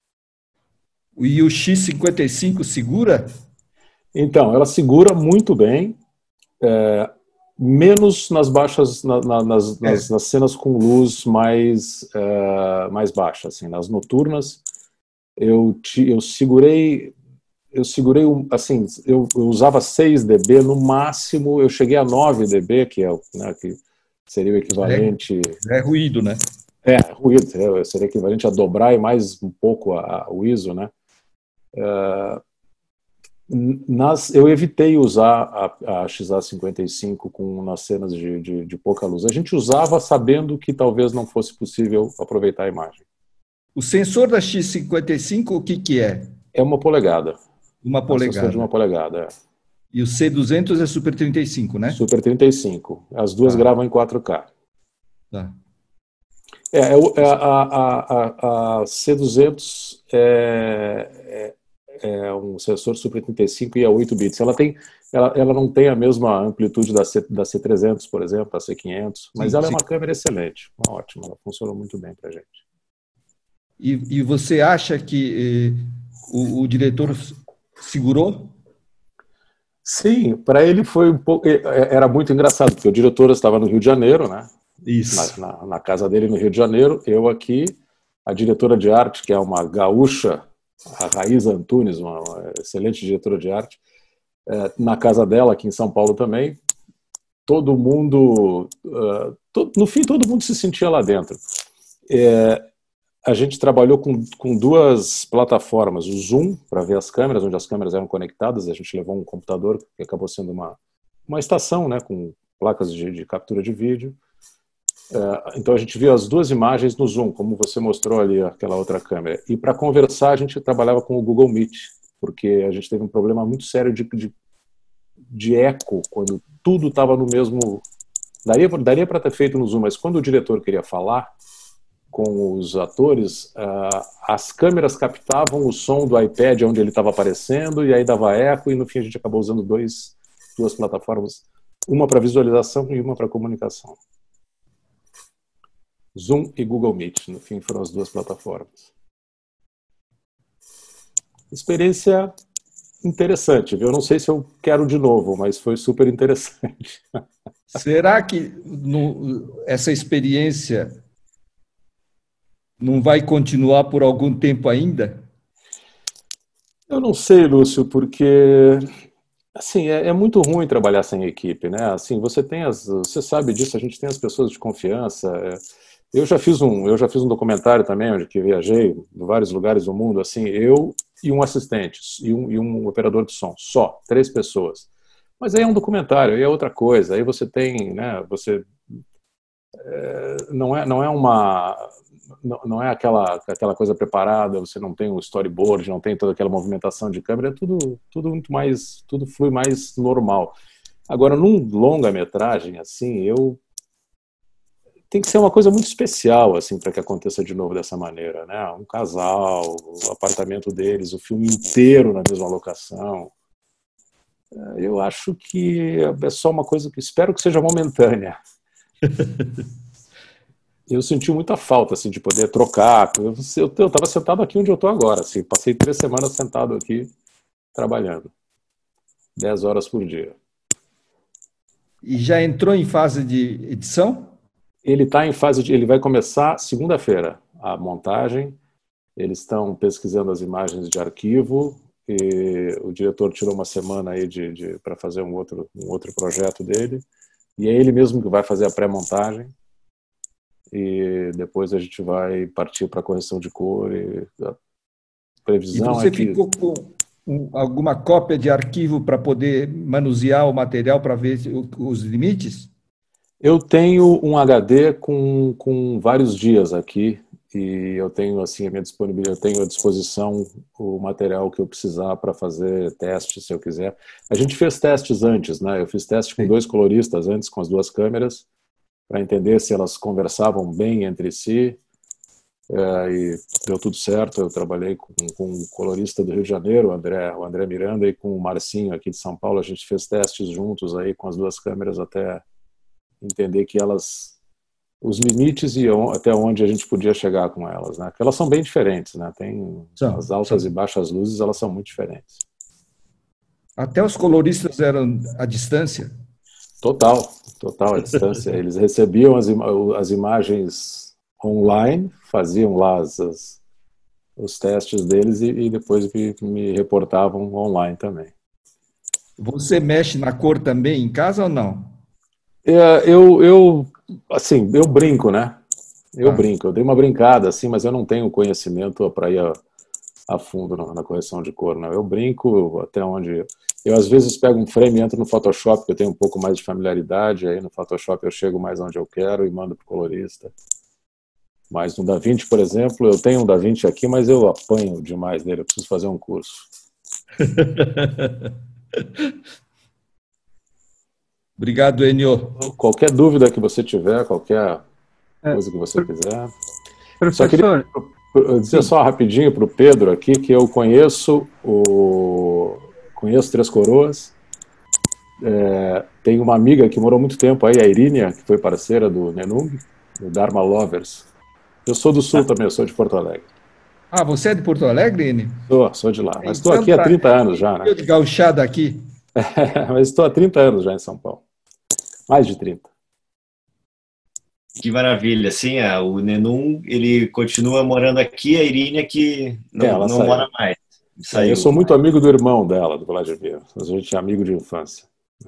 E o X cinquenta e cinco segura? Então, ela segura muito bem, é, menos nas baixas, na, na, nas, é. nas, nas cenas com luz mais, é, mais baixa, assim, nas noturnas. Eu, eu segurei, eu segurei, assim, eu, eu usava seis decibéis, no máximo eu cheguei a nove decibéis, que, é, né, que seria o equivalente... É, é ruído, né? É, ruído, é, seria equivalente a dobrar e mais um pouco a, a, o I S O, né? É, nas, eu evitei usar a, a X A cinquenta e cinco com, nas cenas de, de, de pouca luz. A gente usava sabendo que talvez não fosse possível aproveitar a imagem. O sensor da X cinquenta e cinco, o que, que é? É uma polegada. Uma polegada. É um sensor de uma polegada, é. E o C duzentos é Super trinta e cinco, né? Super trinta e cinco. As duas ah. gravam em quatro K. Tá. É, é, a, a, a, a C duzentos é, é, é um sensor Super trinta e cinco e é oito bits. Ela, tem, ela, ela não tem a mesma amplitude da, C, da C trezentos, por exemplo, da C quinhentos, mas sim, ela sim. é uma câmera excelente, ótima, ela funcionou muito bem para a gente. E, e você acha que eh, o, o diretor segurou? Sim, para ele foi um pouco... Era muito engraçado, porque o diretor estava no Rio de Janeiro, né? Isso. Na, na, na casa dele no Rio de Janeiro, eu aqui, a diretora de arte, que é uma gaúcha, a Raíza Antunes, uma, uma excelente diretora de arte, é, na casa dela, aqui em São Paulo também. Todo mundo... Uh, todo, no fim, todo mundo se sentia lá dentro. É, a gente trabalhou com, com duas plataformas, o Zoom, para ver as câmeras, onde as câmeras eram conectadas, a gente levou um computador, que acabou sendo uma, uma estação, né, com placas de, de captura de vídeo. É, então a gente viu as duas imagens no Zoom, como você mostrou ali, aquela outra câmera. E para conversar a gente trabalhava com o Google Meet, porque a gente teve um problema muito sério de, de, de eco, quando tudo estava no mesmo... Daria, daria para ter feito no Zoom, mas quando o diretor queria falar com os atores, uh, as câmeras captavam o som do iPad onde ele estava aparecendo, e aí dava eco, e no fim a gente acabou usando dois, duas plataformas, uma para visualização e uma para comunicação. Zoom e Google Meet, no fim foram as duas plataformas. Experiência interessante, viu? Eu não sei se eu quero de novo, mas foi super interessante. Será que no, essa experiência não vai continuar por algum tempo ainda? Eu não sei, Lúcio, porque assim, é, é muito ruim trabalhar sem equipe, né? Assim, você tem as, você sabe disso, a gente tem as pessoas de confiança. É, eu já fiz um, eu já fiz um documentário também, onde que viajei em vários lugares do mundo, assim, eu e um assistente e um, e um operador de som, só três pessoas. Mas aí é um documentário, aí é outra coisa. Aí você tem, né? Você é, não é, não é uma Não, não é aquela, aquela coisa preparada, você não tem um storyboard, não tem toda aquela movimentação de câmera, é tudo, tudo muito mais, tudo flui mais normal. Agora, num longa-metragem, assim, eu... Tem que ser uma coisa muito especial, assim, para que aconteça de novo dessa maneira, né? Um casal, o apartamento deles, o filme inteiro na mesma locação. Eu acho que é só uma coisa que espero que seja momentânea. Eu senti muita falta, assim, de poder trocar. Eu estava sentado aqui onde eu estou agora, assim, passei três semanas sentado aqui, trabalhando. Dez horas por dia. E já entrou em fase de edição? Ele está em fase de... Ele vai começar segunda-feira, a montagem. Eles estão pesquisando as imagens de arquivo, e o diretor tirou uma semana aí de, de, para fazer um outro, um outro projeto dele. E é ele mesmo que vai fazer a pré-montagem. E depois a gente vai partir para a correção de cor e a previsão. E você é que... ficou com alguma cópia de arquivo para poder manusear o material para ver os limites? Eu tenho um H D com, com vários dias aqui e eu tenho assim a minha disponibilidade, eu tenho à disposição o material que eu precisar para fazer testes, se eu quiser. A gente fez testes antes, né? Eu fiz teste com dois coloristas antes, com as duas câmeras, para entender se elas conversavam bem entre si, é, e deu tudo certo. Eu trabalhei com, com um colorista do Rio de Janeiro, o André, o André Miranda, e com o Marcinho aqui de São Paulo. A gente fez testes juntos aí com as duas câmeras até entender que elas os limites e até onde a gente podia chegar com elas, né? Porque elas são bem diferentes, né? Tem são, as altas são. e baixas luzes, elas são muito diferentes. Até os coloristas eram à distância? Total, total à distância. Eles recebiam as, im as imagens online, faziam lá as, as, os testes deles e, e depois me, me reportavam online também. Você mexe na cor também em casa ou não? É, eu, eu, assim, eu brinco, né? Eu ah. brinco, eu dei uma brincada, assim, mas eu não tenho conhecimento para ir a, a fundo na, na correção de cor, né? Eu brinco até onde... Eu, às vezes, pego um frame e entro no Photoshop, que eu tenho um pouco mais de familiaridade, aí no Photoshop eu chego mais onde eu quero e mando para o colorista. Mas no DaVinci, por exemplo, eu tenho um DaVinci aqui, mas eu apanho demais nele, eu preciso fazer um curso. Obrigado, Enio. Qualquer dúvida que você tiver, qualquer coisa que você quiser. Professor, só queria dizer Sim. só rapidinho para o Pedro aqui que eu conheço o conheço Três Coroas. É, tem uma amiga que morou muito tempo aí, a Irínia, que foi parceira do Nenung, do Dharma Lovers. Eu sou do Sul ah. também, eu sou de Porto Alegre. Ah, você é de Porto Alegre, Eni? Sou, sou de lá. Mas estou então, aqui há trinta anos já, né? Eu de gauchada aqui. É, mas estou há trinta anos já em São Paulo. Mais de trinta. Que maravilha. Sim, o Nenung, ele continua morando aqui, a Irínia que não, é, não mora mais. Saiu, é, eu sou muito amigo do irmão dela, do Vladimir. A gente é amigo de infância.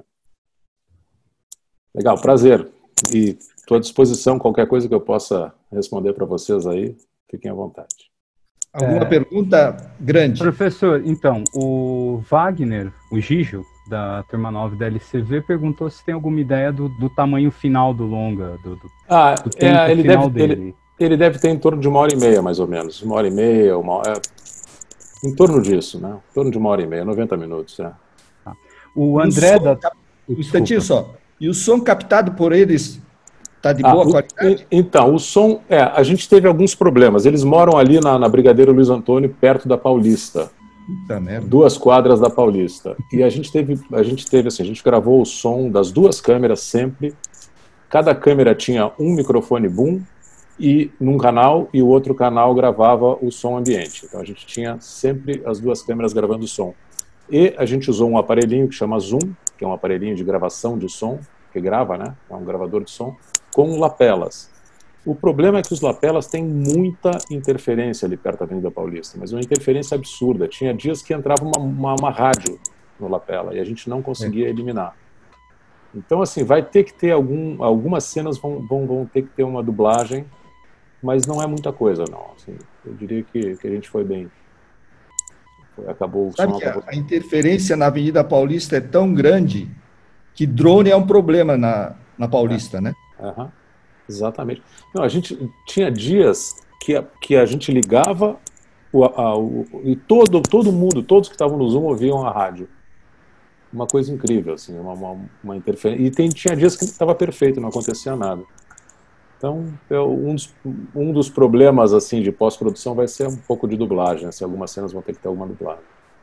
Legal, prazer. E estou à disposição, qualquer coisa que eu possa responder para vocês aí, fiquem à vontade. Alguma é... pergunta grande? Professor, então, o Wagner, o Gijo, da turma nove da L C V, perguntou se tem alguma ideia do, do tamanho final do longa, do, do, ah, do tempo é, ele final deve, dele. Ele, ele deve ter em torno de uma hora e meia, mais ou menos. Uma hora e meia, uma hora... É, em torno disso, né? Em torno de uma hora e meia, noventa minutos. É. Ah. O André... O som, da... Um instantinho só. E o som captado por eles está de ah, boa o, qualidade? Então, o som... É, a gente teve alguns problemas. Eles moram ali na, na Brigadeiro Luiz Antônio, perto da Paulista. Puta merda. Duas quadras da Paulista. E a gente teve, a gente teve assim, a gente gravou o som das duas câmeras sempre. Cada câmera tinha um microfone boom e num canal, e o outro canal gravava o som ambiente. Então a gente tinha sempre as duas câmeras gravando o som. E a gente usou um aparelhinho que chama Zoom, que é um aparelhinho de gravação de som, que grava, né? É um gravador de som, com lapelas. O problema é que os lapelas têm muita interferência ali perto da Avenida Paulista, mas uma interferência absurda. Tinha dias que entrava uma, uma, uma rádio no lapela e a gente não conseguia eliminar. Então, assim, vai ter que ter algum... Algumas cenas vão, vão, vão ter que ter uma dublagem, mas não é muita coisa, não. Assim, eu diria que, que a gente foi bem... Foi, acabou, o Sabe som que acabou... A interferência na Avenida Paulista é tão grande que drone é um problema na, na Paulista, é. né? Aham. Exatamente. Não, a gente tinha dias que a, que a gente ligava o, a, o, e todo, todo mundo, todos que estavam no Zoom ouviam a rádio. Uma coisa incrível, assim, uma, uma, uma interferência. E tem, tinha dias que estava perfeito, não acontecia nada. Então, é um, dos, um dos problemas assim, de pós-produção vai ser um pouco de dublagem, assim, algumas cenas vão ter que ter alguma dublagem.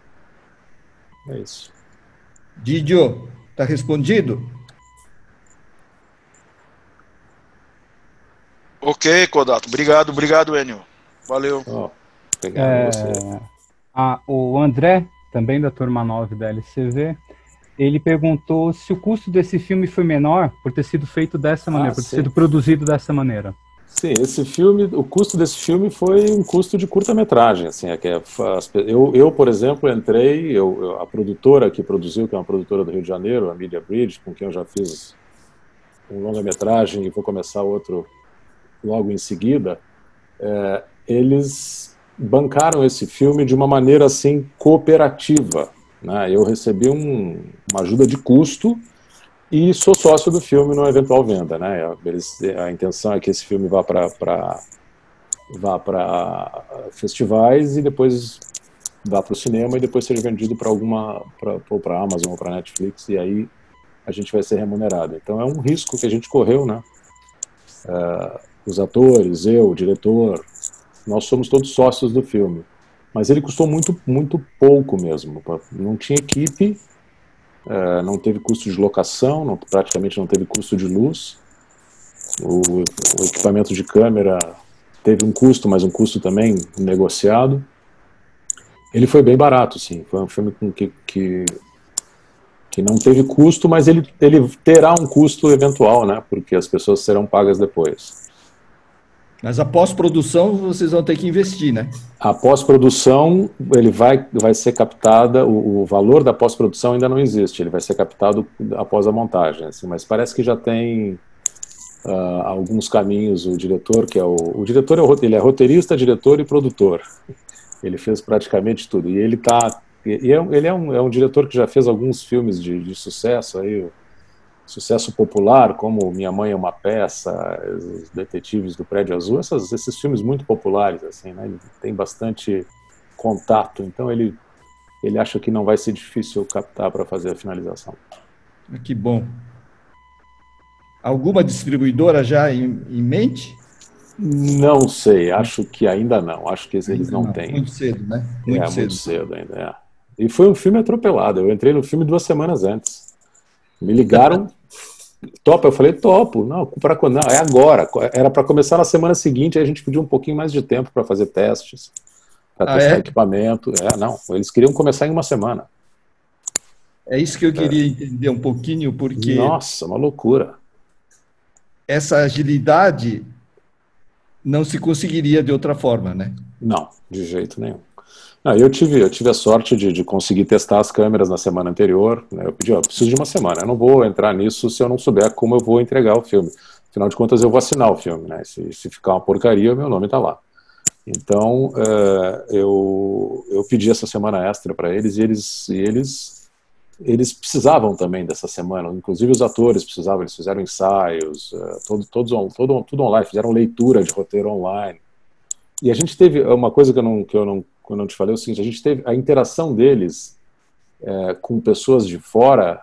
É isso. Didio, está respondido? Ok, Kodato. Obrigado, obrigado, Enio. Valeu. Oh, é, a, o André, também da turma nove da L C V, ele perguntou se o custo desse filme foi menor por ter sido feito dessa maneira, ah, por ter sim. sido produzido dessa maneira. Sim, esse filme, o custo desse filme foi um custo de curta-metragem. Assim, é que é, eu, eu, por exemplo, entrei, eu, eu, a produtora que produziu, que é uma produtora do Rio de Janeiro, a Media Bridge, com quem eu já fiz um longa-metragem e vou começar outro logo em seguida, é, eles bancaram esse filme de uma maneira assim cooperativa, né? Eu recebi um, uma ajuda de custo e sou sócio do filme numa eventual venda, né? Eles, a intenção é que esse filme vá para vá para festivais e depois vá para o cinema e depois seja vendido para alguma para a Amazon ou para a Netflix, e aí a gente vai ser remunerado. Então é um risco que a gente correu, né? É, os atores, eu, o diretor, nós somos todos sócios do filme. Mas ele custou muito, muito pouco mesmo. Não tinha equipe, não teve custo de locação, não, praticamente não teve custo de luz. o, o equipamento de câmera teve um custo, mas um custo também negociado. Ele foi bem barato, sim. Foi um filme com que, que, que não teve custo, mas ele, ele terá um custo eventual, né? Porque as pessoas serão pagas depois. Mas a pós-produção vocês vão ter que investir, né? A pós-produção, ele vai, vai ser captada, o, o valor da pós-produção ainda não existe, ele vai ser captado após a montagem, assim, mas parece que já tem uh, alguns caminhos, o diretor, que é o... O diretor é, o, ele é roteirista, diretor e produtor. Ele fez praticamente tudo, e ele tá... E é, ele é um, é um diretor que já fez alguns filmes de, de sucesso, aí, sucesso popular, como Minha Mãe é uma Peça, Os Detetives do Prédio Azul, essas, esses filmes muito populares, assim, né? Ele tem bastante contato, então ele, ele acha que não vai ser difícil captar para fazer a finalização. Que bom. Alguma distribuidora já em, em mente? Não sei, acho que ainda não, acho que eles Ainda não, não têm. Muito cedo, né? Muito é, cedo. muito cedo ainda, é. E foi um filme atropelado, eu entrei no filme duas semanas antes. Me ligaram... Topa? Eu falei, topo. Não, para quando? Não, é agora. Era para começar na semana seguinte, aí a gente pediu um pouquinho mais de tempo para fazer testes, para Ah, testar é? equipamento. É, não, eles queriam começar em uma semana. É isso que eu queria entender um pouquinho, porque Nossa, uma loucura. essa agilidade não se conseguiria de outra forma, né? Não, de jeito nenhum. Não, eu, tive, eu tive a sorte de, de conseguir testar as câmeras na semana anterior, né? Eu pedi, ó, preciso de uma semana, eu não vou entrar nisso se eu não souber como eu vou entregar o filme. Afinal de contas, eu vou assinar o filme, né? Se, se ficar uma porcaria, meu nome está lá. Então, é, eu, eu pedi essa semana extra para eles e eles, e eles, eles precisavam também dessa semana, inclusive os atores precisavam, eles fizeram ensaios, é, todo, todos, todo, tudo online, fizeram leitura de roteiro online. E a gente teve uma coisa que eu não, que eu não, que eu não te falei, é o seguinte, a gente teve a interação deles é, com pessoas de fora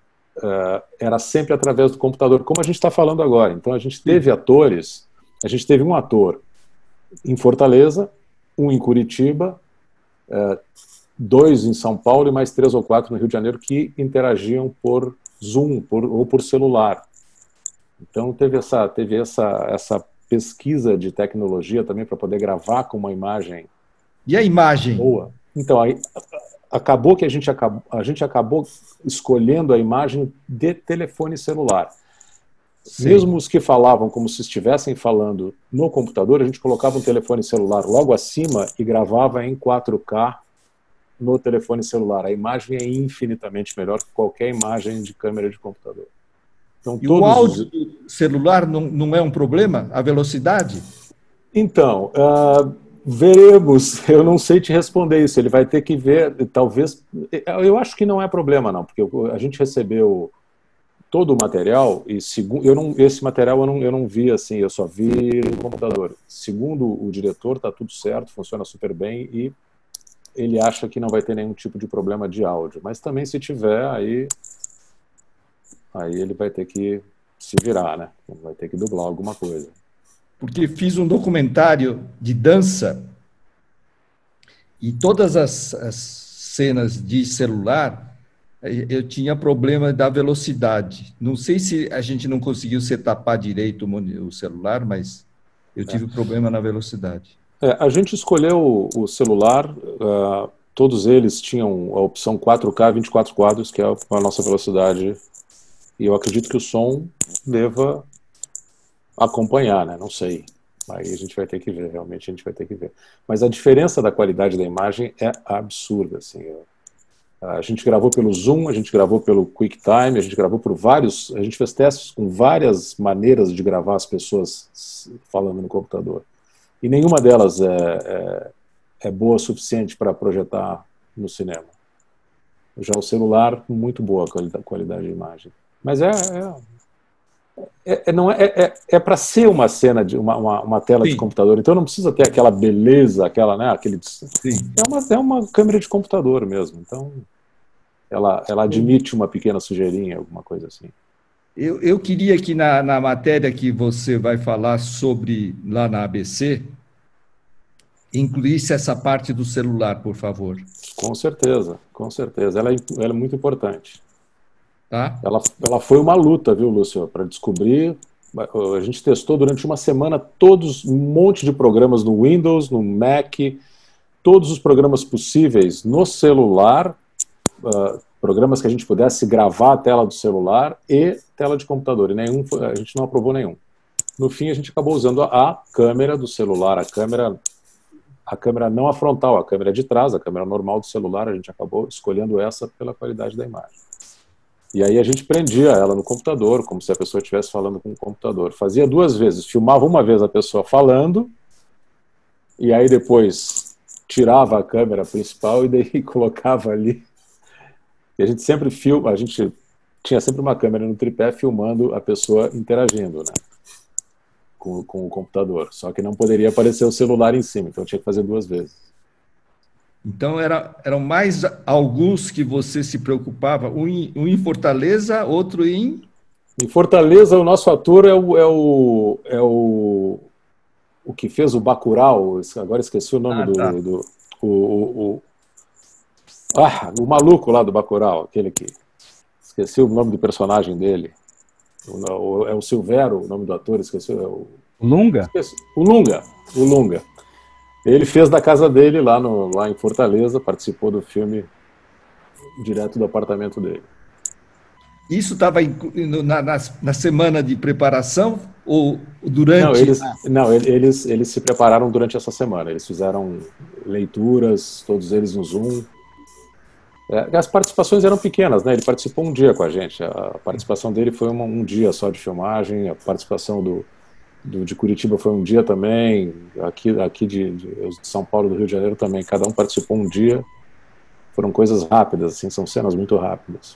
é, era sempre através do computador, como a gente está falando agora. Então a gente teve atores, a gente teve um ator em Fortaleza, um em Curitiba, é, dois em São Paulo e mais três ou quatro no Rio de Janeiro que interagiam por Zoom por, ou por celular. Então teve essa, teve essa, essa pesquisa de tecnologia também para poder gravar com uma imagem. E a imagem? Boa. Então, aí, acabou que a gente acabou, a gente acabou escolhendo a imagem de telefone celular. Sim. Mesmo os que falavam como se estivessem falando no computador, a gente colocava um telefone celular logo acima e gravava em quatro K no telefone celular. A imagem é infinitamente melhor que qualquer imagem de câmera de computador. Então, e o áudio os... celular não, não é um problema? A velocidade? Então, uh, veremos. Eu não sei te responder isso. Ele vai ter que ver, talvez... Eu acho que não é problema, não, porque a gente recebeu todo o material e segundo, eu não, esse material eu não, eu não vi assim, eu só vi no computador. Segundo o diretor, está tudo certo, funciona super bem e ele acha que não vai ter nenhum tipo de problema de áudio. Mas também, se tiver, aí... Aí ele vai ter que se virar, né? Vai ter que dublar alguma coisa. Porque fiz um documentário de dança e todas as, as cenas de celular eu tinha problema da velocidade. Não sei se a gente não conseguiu setapar direito o celular, mas eu tive é. problema na velocidade. É, a gente escolheu o, o celular, uh, todos eles tinham a opção quatro K, vinte e quatro quadros, que é a nossa velocidade. E eu acredito que o som deva acompanhar, né? Não sei. Aí a gente vai ter que ver, realmente a gente vai ter que ver. Mas a diferença da qualidade da imagem é absurda, assim. A gente gravou pelo Zoom, a gente gravou pelo QuickTime, a gente gravou por vários... A gente fez testes com várias maneiras de gravar as pessoas falando no computador. E nenhuma delas é, é, é boa o suficiente para projetar no cinema. Já o celular, muito boa a qualidade de imagem. Mas é, é, é, não é, é, é para ser uma cena, de uma, uma, uma tela Sim. de computador, então não precisa ter aquela beleza, aquela, né, aquele, Sim. É, uma, é uma câmera de computador mesmo, então ela, ela admite uma pequena sujeirinha, alguma coisa assim. Eu, eu queria que na, na matéria que você vai falar sobre lá na A B C, incluísse essa parte do celular, por favor. Com certeza, com certeza, ela é, ela é muito importante. Tá? Ela, ela foi uma luta, viu, Lúcio, para descobrir a gente testou durante uma semana todos, um monte de programas no Windows, no Mac, todos os programas possíveis no celular, uh, programas que a gente pudesse gravar a tela do celular e tela de computador, e nenhum, a gente não aprovou nenhum. No fim, a gente acabou usando a, a câmera do celular, a câmera, a câmera não a frontal, a câmera de trás, a câmera normal do celular, a gente acabou escolhendo essa pela qualidade da imagem. E aí a gente prendia ela no computador, como se a pessoa estivesse falando com o computador. Fazia duas vezes, filmava uma vez a pessoa falando, e aí depois tirava a câmera principal e daí colocava ali. E a gente sempre filma, a gente tinha sempre uma câmera no tripé filmando a pessoa interagindo, né, com, com o computador. Só que não poderia aparecer o celular em cima, então tinha que fazer duas vezes. Então, era, eram mais alguns que você se preocupava, um em, um em Fortaleza, outro em... Em Fortaleza, o nosso ator é o, é o, é o, o que fez o Bacurau, agora esqueci o nome ah, do... Tá. do o, o, o, ah, o maluco lá do Bacurau, aquele que... Esqueci o nome do personagem dele. O, o, é o Silvero, o nome do ator, esqueci. É o Lunga? Esqueci, o Lunga, o Lunga. Ele fez da casa dele lá, no, lá em Fortaleza, participou do filme direto do apartamento dele. Isso estava na, na, na semana de preparação ou durante? Não, eles, não, eles, eles se prepararam durante essa semana. Eles fizeram leituras, todos eles no Zoom. É, as participações eram pequenas, né? Ele participou um dia com a gente. A participação dele foi uma, um dia só de filmagem, a participação do... Do, de Curitiba foi um dia também, aqui, aqui de, de, de São Paulo, do Rio de Janeiro também, cada um participou um dia. Foram coisas rápidas, assim, são cenas muito rápidas.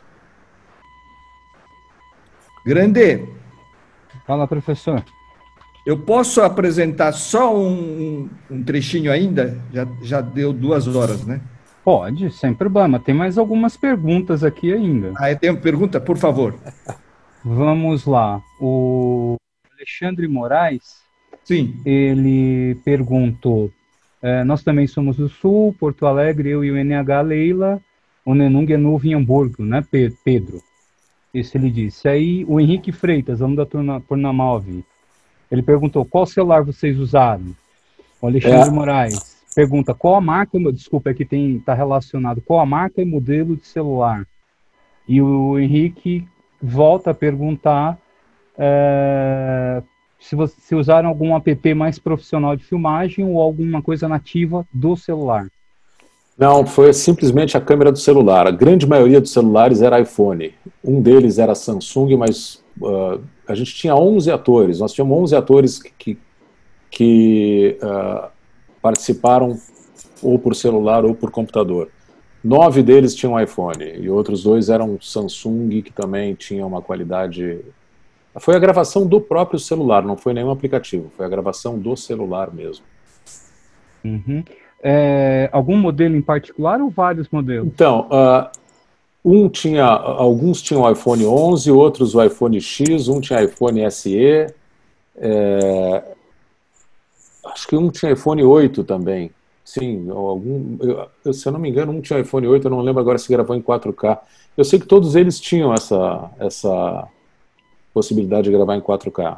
Grande. Fala, professor. Eu posso apresentar só um, um trechinho ainda? Já, já deu duas horas, né? Pode, sem problema. Tem mais algumas perguntas aqui ainda. Ah, tem uma pergunta? Por favor. Vamos lá. O Alexandre Moraes, sim, ele perguntou, é, nós também somos do Sul, Porto Alegre, eu e o N H Leila, o Nenung é novo em Hamburgo, né, Pedro? Isso ele disse. Aí o Henrique Freitas, aluno da turma Pornamove, ele perguntou, qual celular vocês usaram? O Alexandre é. Moraes pergunta, qual a marca, desculpa, aqui tem, tá relacionado, qual a marca e modelo de celular? E o Henrique volta a perguntar É, se, você, se usaram algum app mais profissional de filmagem ou alguma coisa nativa do celular. Não, foi simplesmente a câmera do celular. A grande maioria dos celulares era iPhone. Um deles era Samsung, mas uh, a gente tinha onze atores. Nós tínhamos onze atores que, que, que uh, participaram ou por celular ou por computador. Nove deles tinham iPhone e outros dois eram Samsung, que também tinha uma qualidade... Foi a gravação do próprio celular, não foi nenhum aplicativo, foi a gravação do celular mesmo. Uhum. É, algum modelo em particular ou vários modelos? Então, uh, um tinha, alguns tinham o iPhone onze, outros o iPhone X, um tinha iPhone S E, é, acho que um tinha iPhone oito também. Sim, algum, eu, se eu não me engano, um tinha iPhone oito, eu não lembro agora se gravou em quatro K. Eu sei que todos eles tinham essa... essa possibilidade de gravar em quatro K.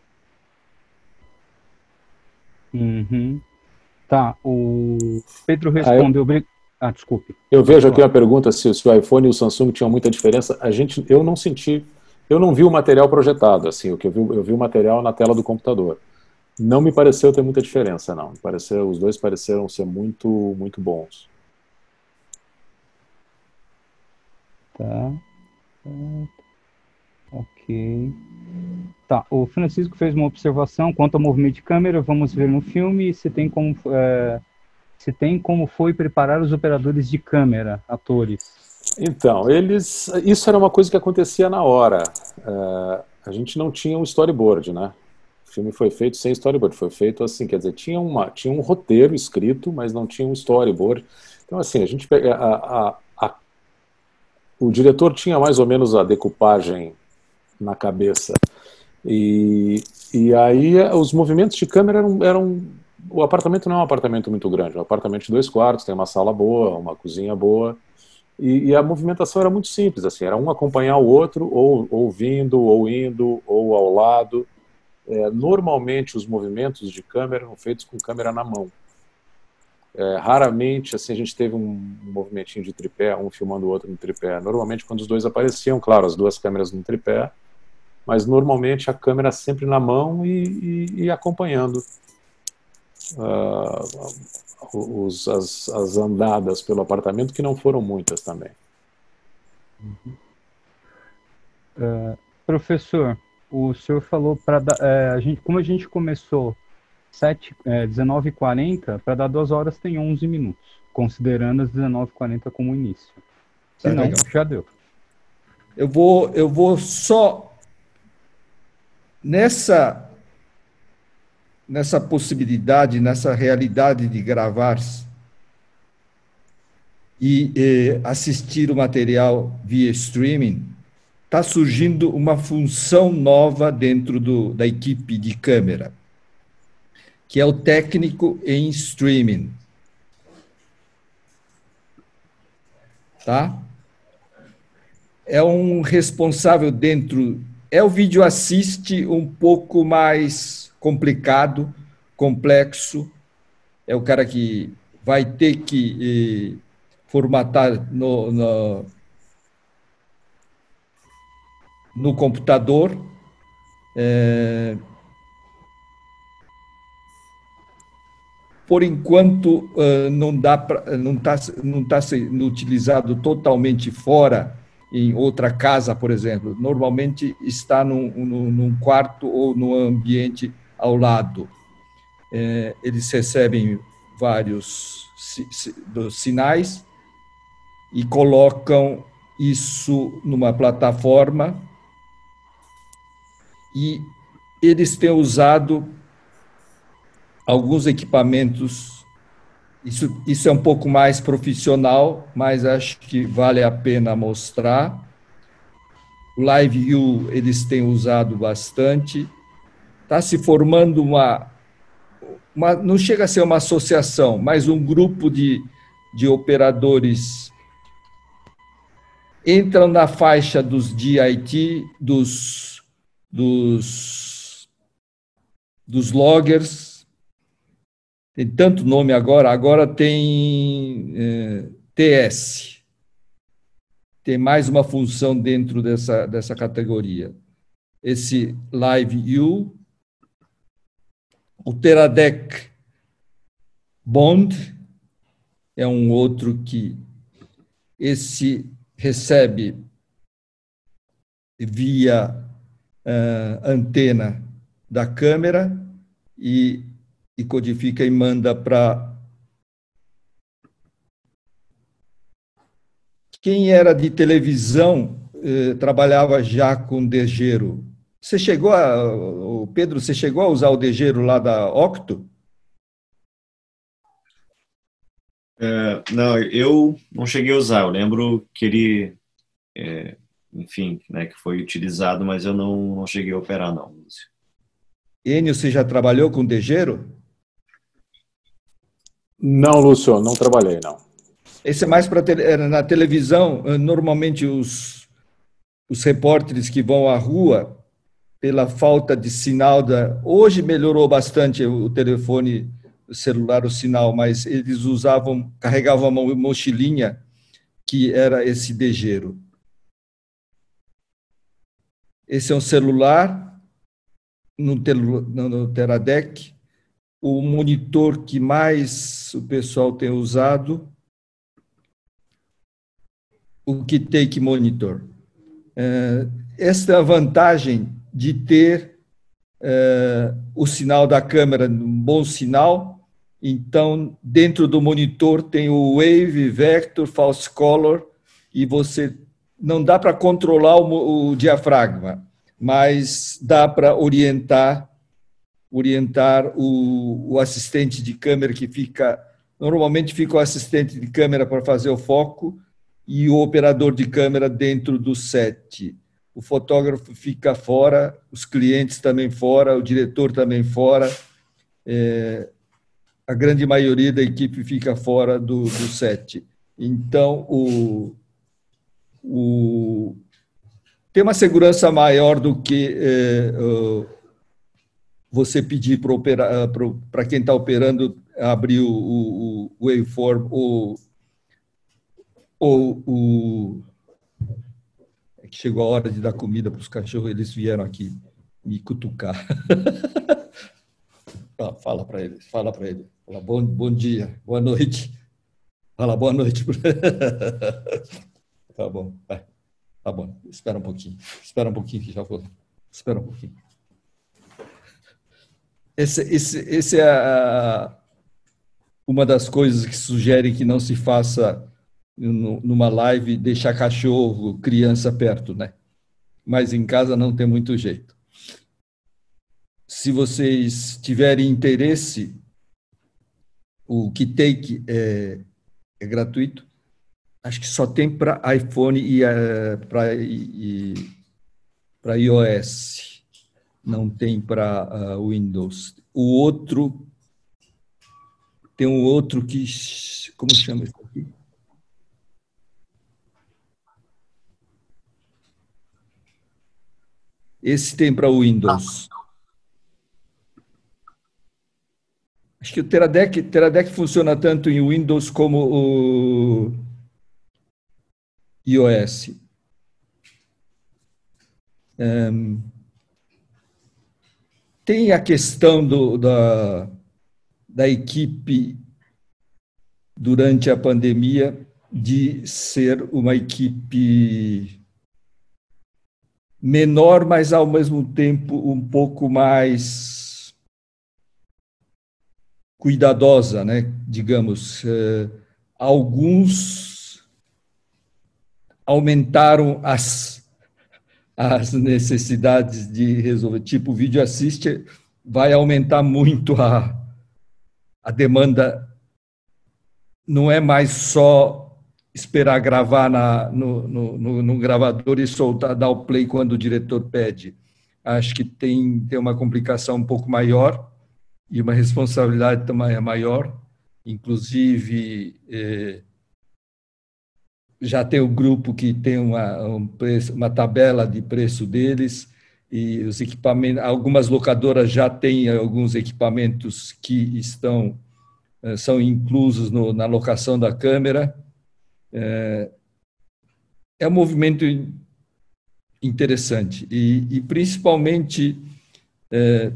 Uhum. Tá, o Pedro respondeu... Ah, eu... ah desculpe. Eu vejo aqui uma pergunta se, se o iPhone e o Samsung tinham muita diferença. A gente, eu não senti, eu não vi o material projetado, assim, o que eu vi, eu vi o material na tela do computador. Não me pareceu ter muita diferença, não. Me pareceu, os dois pareceram ser muito, muito bons. Tá. Ok. Tá, o Francisco fez uma observação quanto ao movimento de câmera, vamos ver no filme se tem como, é, se tem como foi preparar os operadores de câmera, atores. Então, eles, isso era uma coisa que acontecia na hora. Uh, a gente não tinha um storyboard, né? O filme foi feito sem storyboard, foi feito assim, quer dizer, tinha, uma, tinha um roteiro escrito, mas não tinha um storyboard. Então, assim, a gente pega... A, a, a, o diretor tinha mais ou menos a decupagem na cabeça. E, e aí os movimentos de câmera eram, eram... O apartamento não é um apartamento muito grande, é um apartamento de dois quartos, tem uma sala boa, uma cozinha boa, e, e a movimentação era muito simples, assim, era um acompanhar o outro, ou, ou vindo, ou indo, ou ao lado. é, normalmente os movimentos de câmera são feitos com câmera na mão. É, raramente assim, a gente teve um, um movimentinho de tripé, um filmando o outro no tripé. Normalmente quando os dois apareciam, claro, as duas câmeras no tripé, mas normalmente a câmera sempre na mão e, e, e acompanhando uh, os, as, as andadas pelo apartamento, que não foram muitas também. Uhum. Uh, professor, o senhor falou para é, a gente, como a gente começou sete, é, dezenove e quarenta, para dar duas horas tem onze minutos, considerando as dezenove e quarenta como início. Se não, já deu. Eu vou, eu vou só nessa nessa possibilidade, nessa realidade de gravar e eh, assistir o material via streaming, está surgindo uma função nova dentro do, da equipe de câmera, que é o técnico em streaming. Tá? É um responsável dentro... É o vídeo assiste um pouco mais complicado, complexo. É o cara que vai ter que eh, formatar no, no, no computador. É, por enquanto, não dá pra, não está não tá sendo utilizado totalmente fora, em outra casa, por exemplo. Normalmente está num, num, num quarto ou no ambiente ao lado. É, eles recebem vários dos sinais e colocam isso numa plataforma, e eles têm usado alguns equipamentos. Isso, isso é um pouco mais profissional, mas acho que vale a pena mostrar. O Live View eles têm usado bastante. Está se formando uma, uma, não chega a ser uma associação, mas um grupo de, de operadores entram na faixa dos D I T, dos, dos, dos loggers. Tem tanto nome agora, agora tem é, T S. Tem mais uma função dentro dessa, dessa categoria. Esse Live U, o Teradek Bond é um outro que esse recebe via uh, antena da câmera e, e codifica e manda para... Quem era de televisão eh, trabalhava já com Degero. Você chegou a... O Pedro, você chegou a usar o Degero lá da Octo? É, não, eu não cheguei a usar. Eu lembro que ele, é, enfim, né, que foi utilizado, mas eu não, não cheguei a operar, não, Lúcio. Enio, você já trabalhou com Degero? Não, Lúcio, não trabalhei, não. Esse é mais para tele, na televisão. Normalmente os, os repórteres que vão à rua, pela falta de sinal da... Hoje melhorou bastante o telefone o celular, o sinal, mas eles usavam, carregavam uma mochilinha que era esse Degero. Esse é um celular no, tel, no Teradek. O monitor que mais o pessoal tem usado, o Keitake Monitor. Esta é a vantagem de ter o sinal da câmera, um bom sinal. Então, dentro do monitor tem o Wave, Vector, False Color, e você não dá para controlar o, o diafragma, mas dá para orientar orientar o, o assistente de câmera que fica... Normalmente fica o assistente de câmera para fazer o foco e o operador de câmera dentro do set. O fotógrafo fica fora, os clientes também fora, o diretor também fora. É, a grande maioria da equipe fica fora do, do set. Então, o, o, tem uma segurança maior do que... É, o, você pedir para quem está operando abrir o, o, o waveform ou, ou o... É que chegou a hora de dar comida para os cachorros, eles vieram aqui me cutucar. Fala para eles, fala para eles. Fala, bom, bom dia, boa noite. Fala boa noite. Tá bom, vai. Tá bom, espera um pouquinho. Espera um pouquinho que já vou. Espera um pouquinho. Esse, esse, esse é a, uma das coisas que sugerem que não se faça numa live deixar cachorro, criança perto, né? Mas em casa não tem muito jeito. Se vocês tiverem interesse, o KeyTake é, é gratuito. Acho que só tem para iPhone e para para iOS. Não tem para uh, Windows. O outro, tem um outro que, como chama isso aqui? Esse tem para Windows. Acho que o Teradek, Teradek funciona tanto em Windows como o iOS. Um, tem a questão do, da, da equipe durante a pandemia de ser uma equipe menor, mas ao mesmo tempo um pouco mais cuidadosa, né? Digamos, uh, alguns aumentaram as as necessidades de resolver. Tipo, o Video Assist vai aumentar muito a, a demanda. Não é mais só esperar gravar na, no, no, no, no gravador e soltar, dar o play quando o diretor pede. Acho que tem, tem uma complicação um pouco maior e uma responsabilidade também maior. Inclusive, eh, já tem o grupo que tem uma, um preço, uma tabela de preço deles, e os equipamentos, algumas locadoras já têm alguns equipamentos que estão, são inclusos no, na locação da câmera. É, é um movimento interessante, e, e principalmente, é,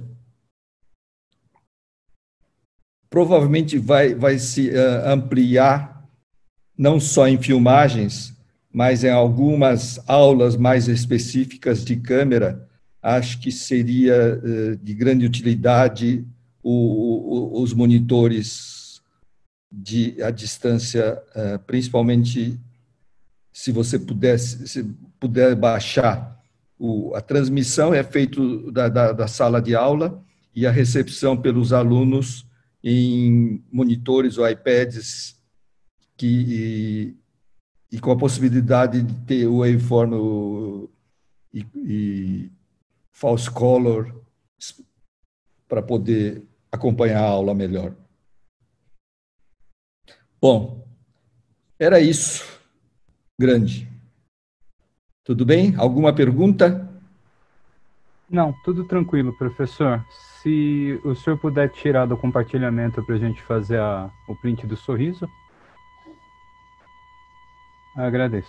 provavelmente vai, vai se uh, ampliar não só em filmagens, mas em algumas aulas mais específicas de câmera. Acho que seria de grande utilidade o, o, os monitores de à distância, principalmente se você pudesse, se puder baixar. O, a transmissão é feita da, da, da sala de aula e a recepção pelos alunos em monitores ou iPads, que, e, e com a possibilidade de ter o waveform o, e, e false color para poder acompanhar a aula melhor. Bom, era isso. Grande. Tudo bem? Alguma pergunta? Não, tudo tranquilo, professor. Se o senhor puder tirar do compartilhamento para a gente fazer a, o print do sorriso. Agradeço.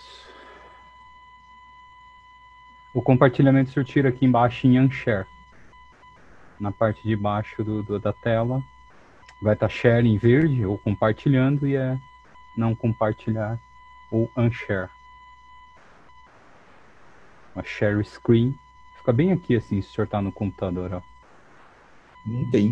O compartilhamento o senhor tira aqui embaixo em Unshare. Na parte de baixo do, do, da tela. Vai estar Share em verde, ou compartilhando, e é não compartilhar, ou Unshare. A Share Screen. Fica bem aqui assim, se o senhor está no computador. Ó. Não tem.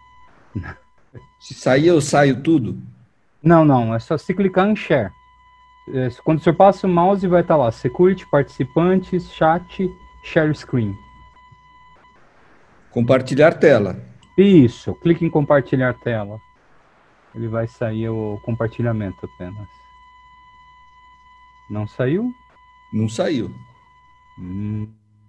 Se sair, eu saio tudo? Não, não. É só se clicar em Share. Quando o senhor passa o mouse, vai estar lá, Security, Participantes, Chat, Share Screen. Compartilhar tela. Isso, clique em compartilhar tela. Ele vai sair o compartilhamento apenas. Não saiu? Não saiu. Hum.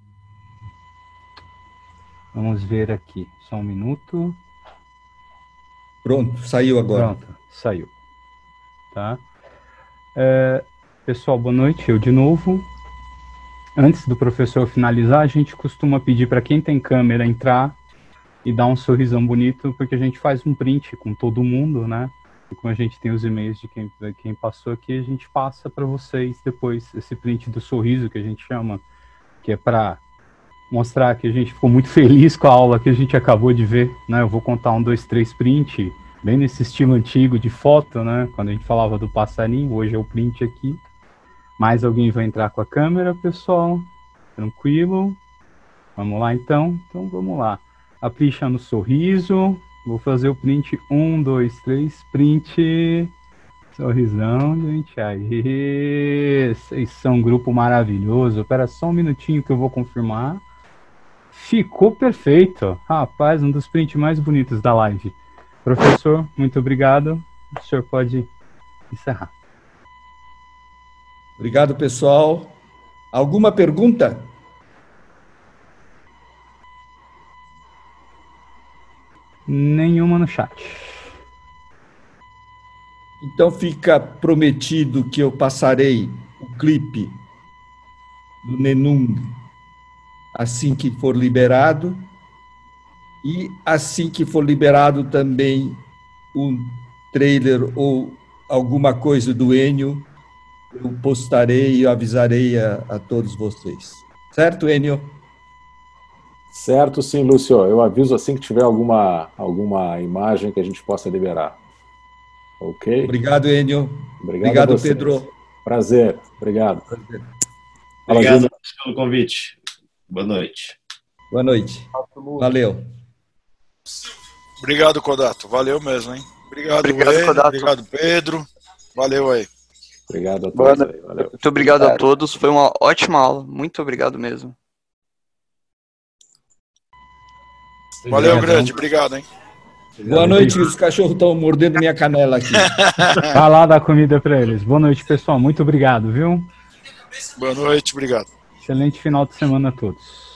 Vamos ver aqui, só um minuto. Pronto, saiu agora. Pronto, saiu. Tá? É, pessoal, boa noite, eu de novo. Antes do professor finalizar, a gente costuma pedir para quem tem câmera entrar e dá um sorrisão bonito, porque a gente faz um print com todo mundo, né? E como a gente tem os e-mails de quem, de quem passou aqui, a gente passa para vocês depois esse print do sorriso que a gente chama, que é para mostrar que a gente ficou muito feliz com a aula que a gente acabou de ver, né? Eu vou contar um, dois, três print, bem nesse estilo antigo de foto, né? Quando a gente falava do passarinho, hoje é o print aqui. Mais alguém vai entrar com a câmera, pessoal? Tranquilo? Vamos lá, então? Então, vamos lá. Aplica no sorriso. Vou fazer o print. Um, dois, três. Print. Sorrisão, gente. Aí. Vocês são um grupo maravilhoso. Espera só um minutinho que eu vou confirmar. Ficou perfeito. Rapaz, um dos prints mais bonitos da live. Professor, muito obrigado. O senhor pode encerrar. Obrigado, pessoal. Alguma pergunta? Nenhuma no chat. Então fica prometido que eu passarei o clipe do Nenung assim que for liberado, e assim que for liberado também um trailer ou alguma coisa do Enio, eu postarei e avisarei a, a todos vocês. Certo, Enio? Certo, sim, Lúcio. Eu aviso assim que tiver alguma, alguma imagem que a gente possa liberar. Ok? Obrigado, Enio. Obrigado, Obrigado Pedro. Prazer. Obrigado. Prazer. Obrigado pelo convite. Boa noite. Boa noite. Valeu. Obrigado, Kodato. Valeu mesmo, hein? Obrigado, obrigado, Enio. Kodato. Obrigado, Pedro. Valeu aí. Obrigado a todos. Aí. Valeu. Muito obrigado a todos. Foi uma ótima aula. Muito obrigado mesmo. Valeu, grande. Obrigado, hein? Boa noite, os cachorros estão mordendo minha canela aqui. Vai lá dar comida para eles. Boa noite, pessoal. Muito obrigado, viu? Boa noite, obrigado. Excelente final de semana a todos.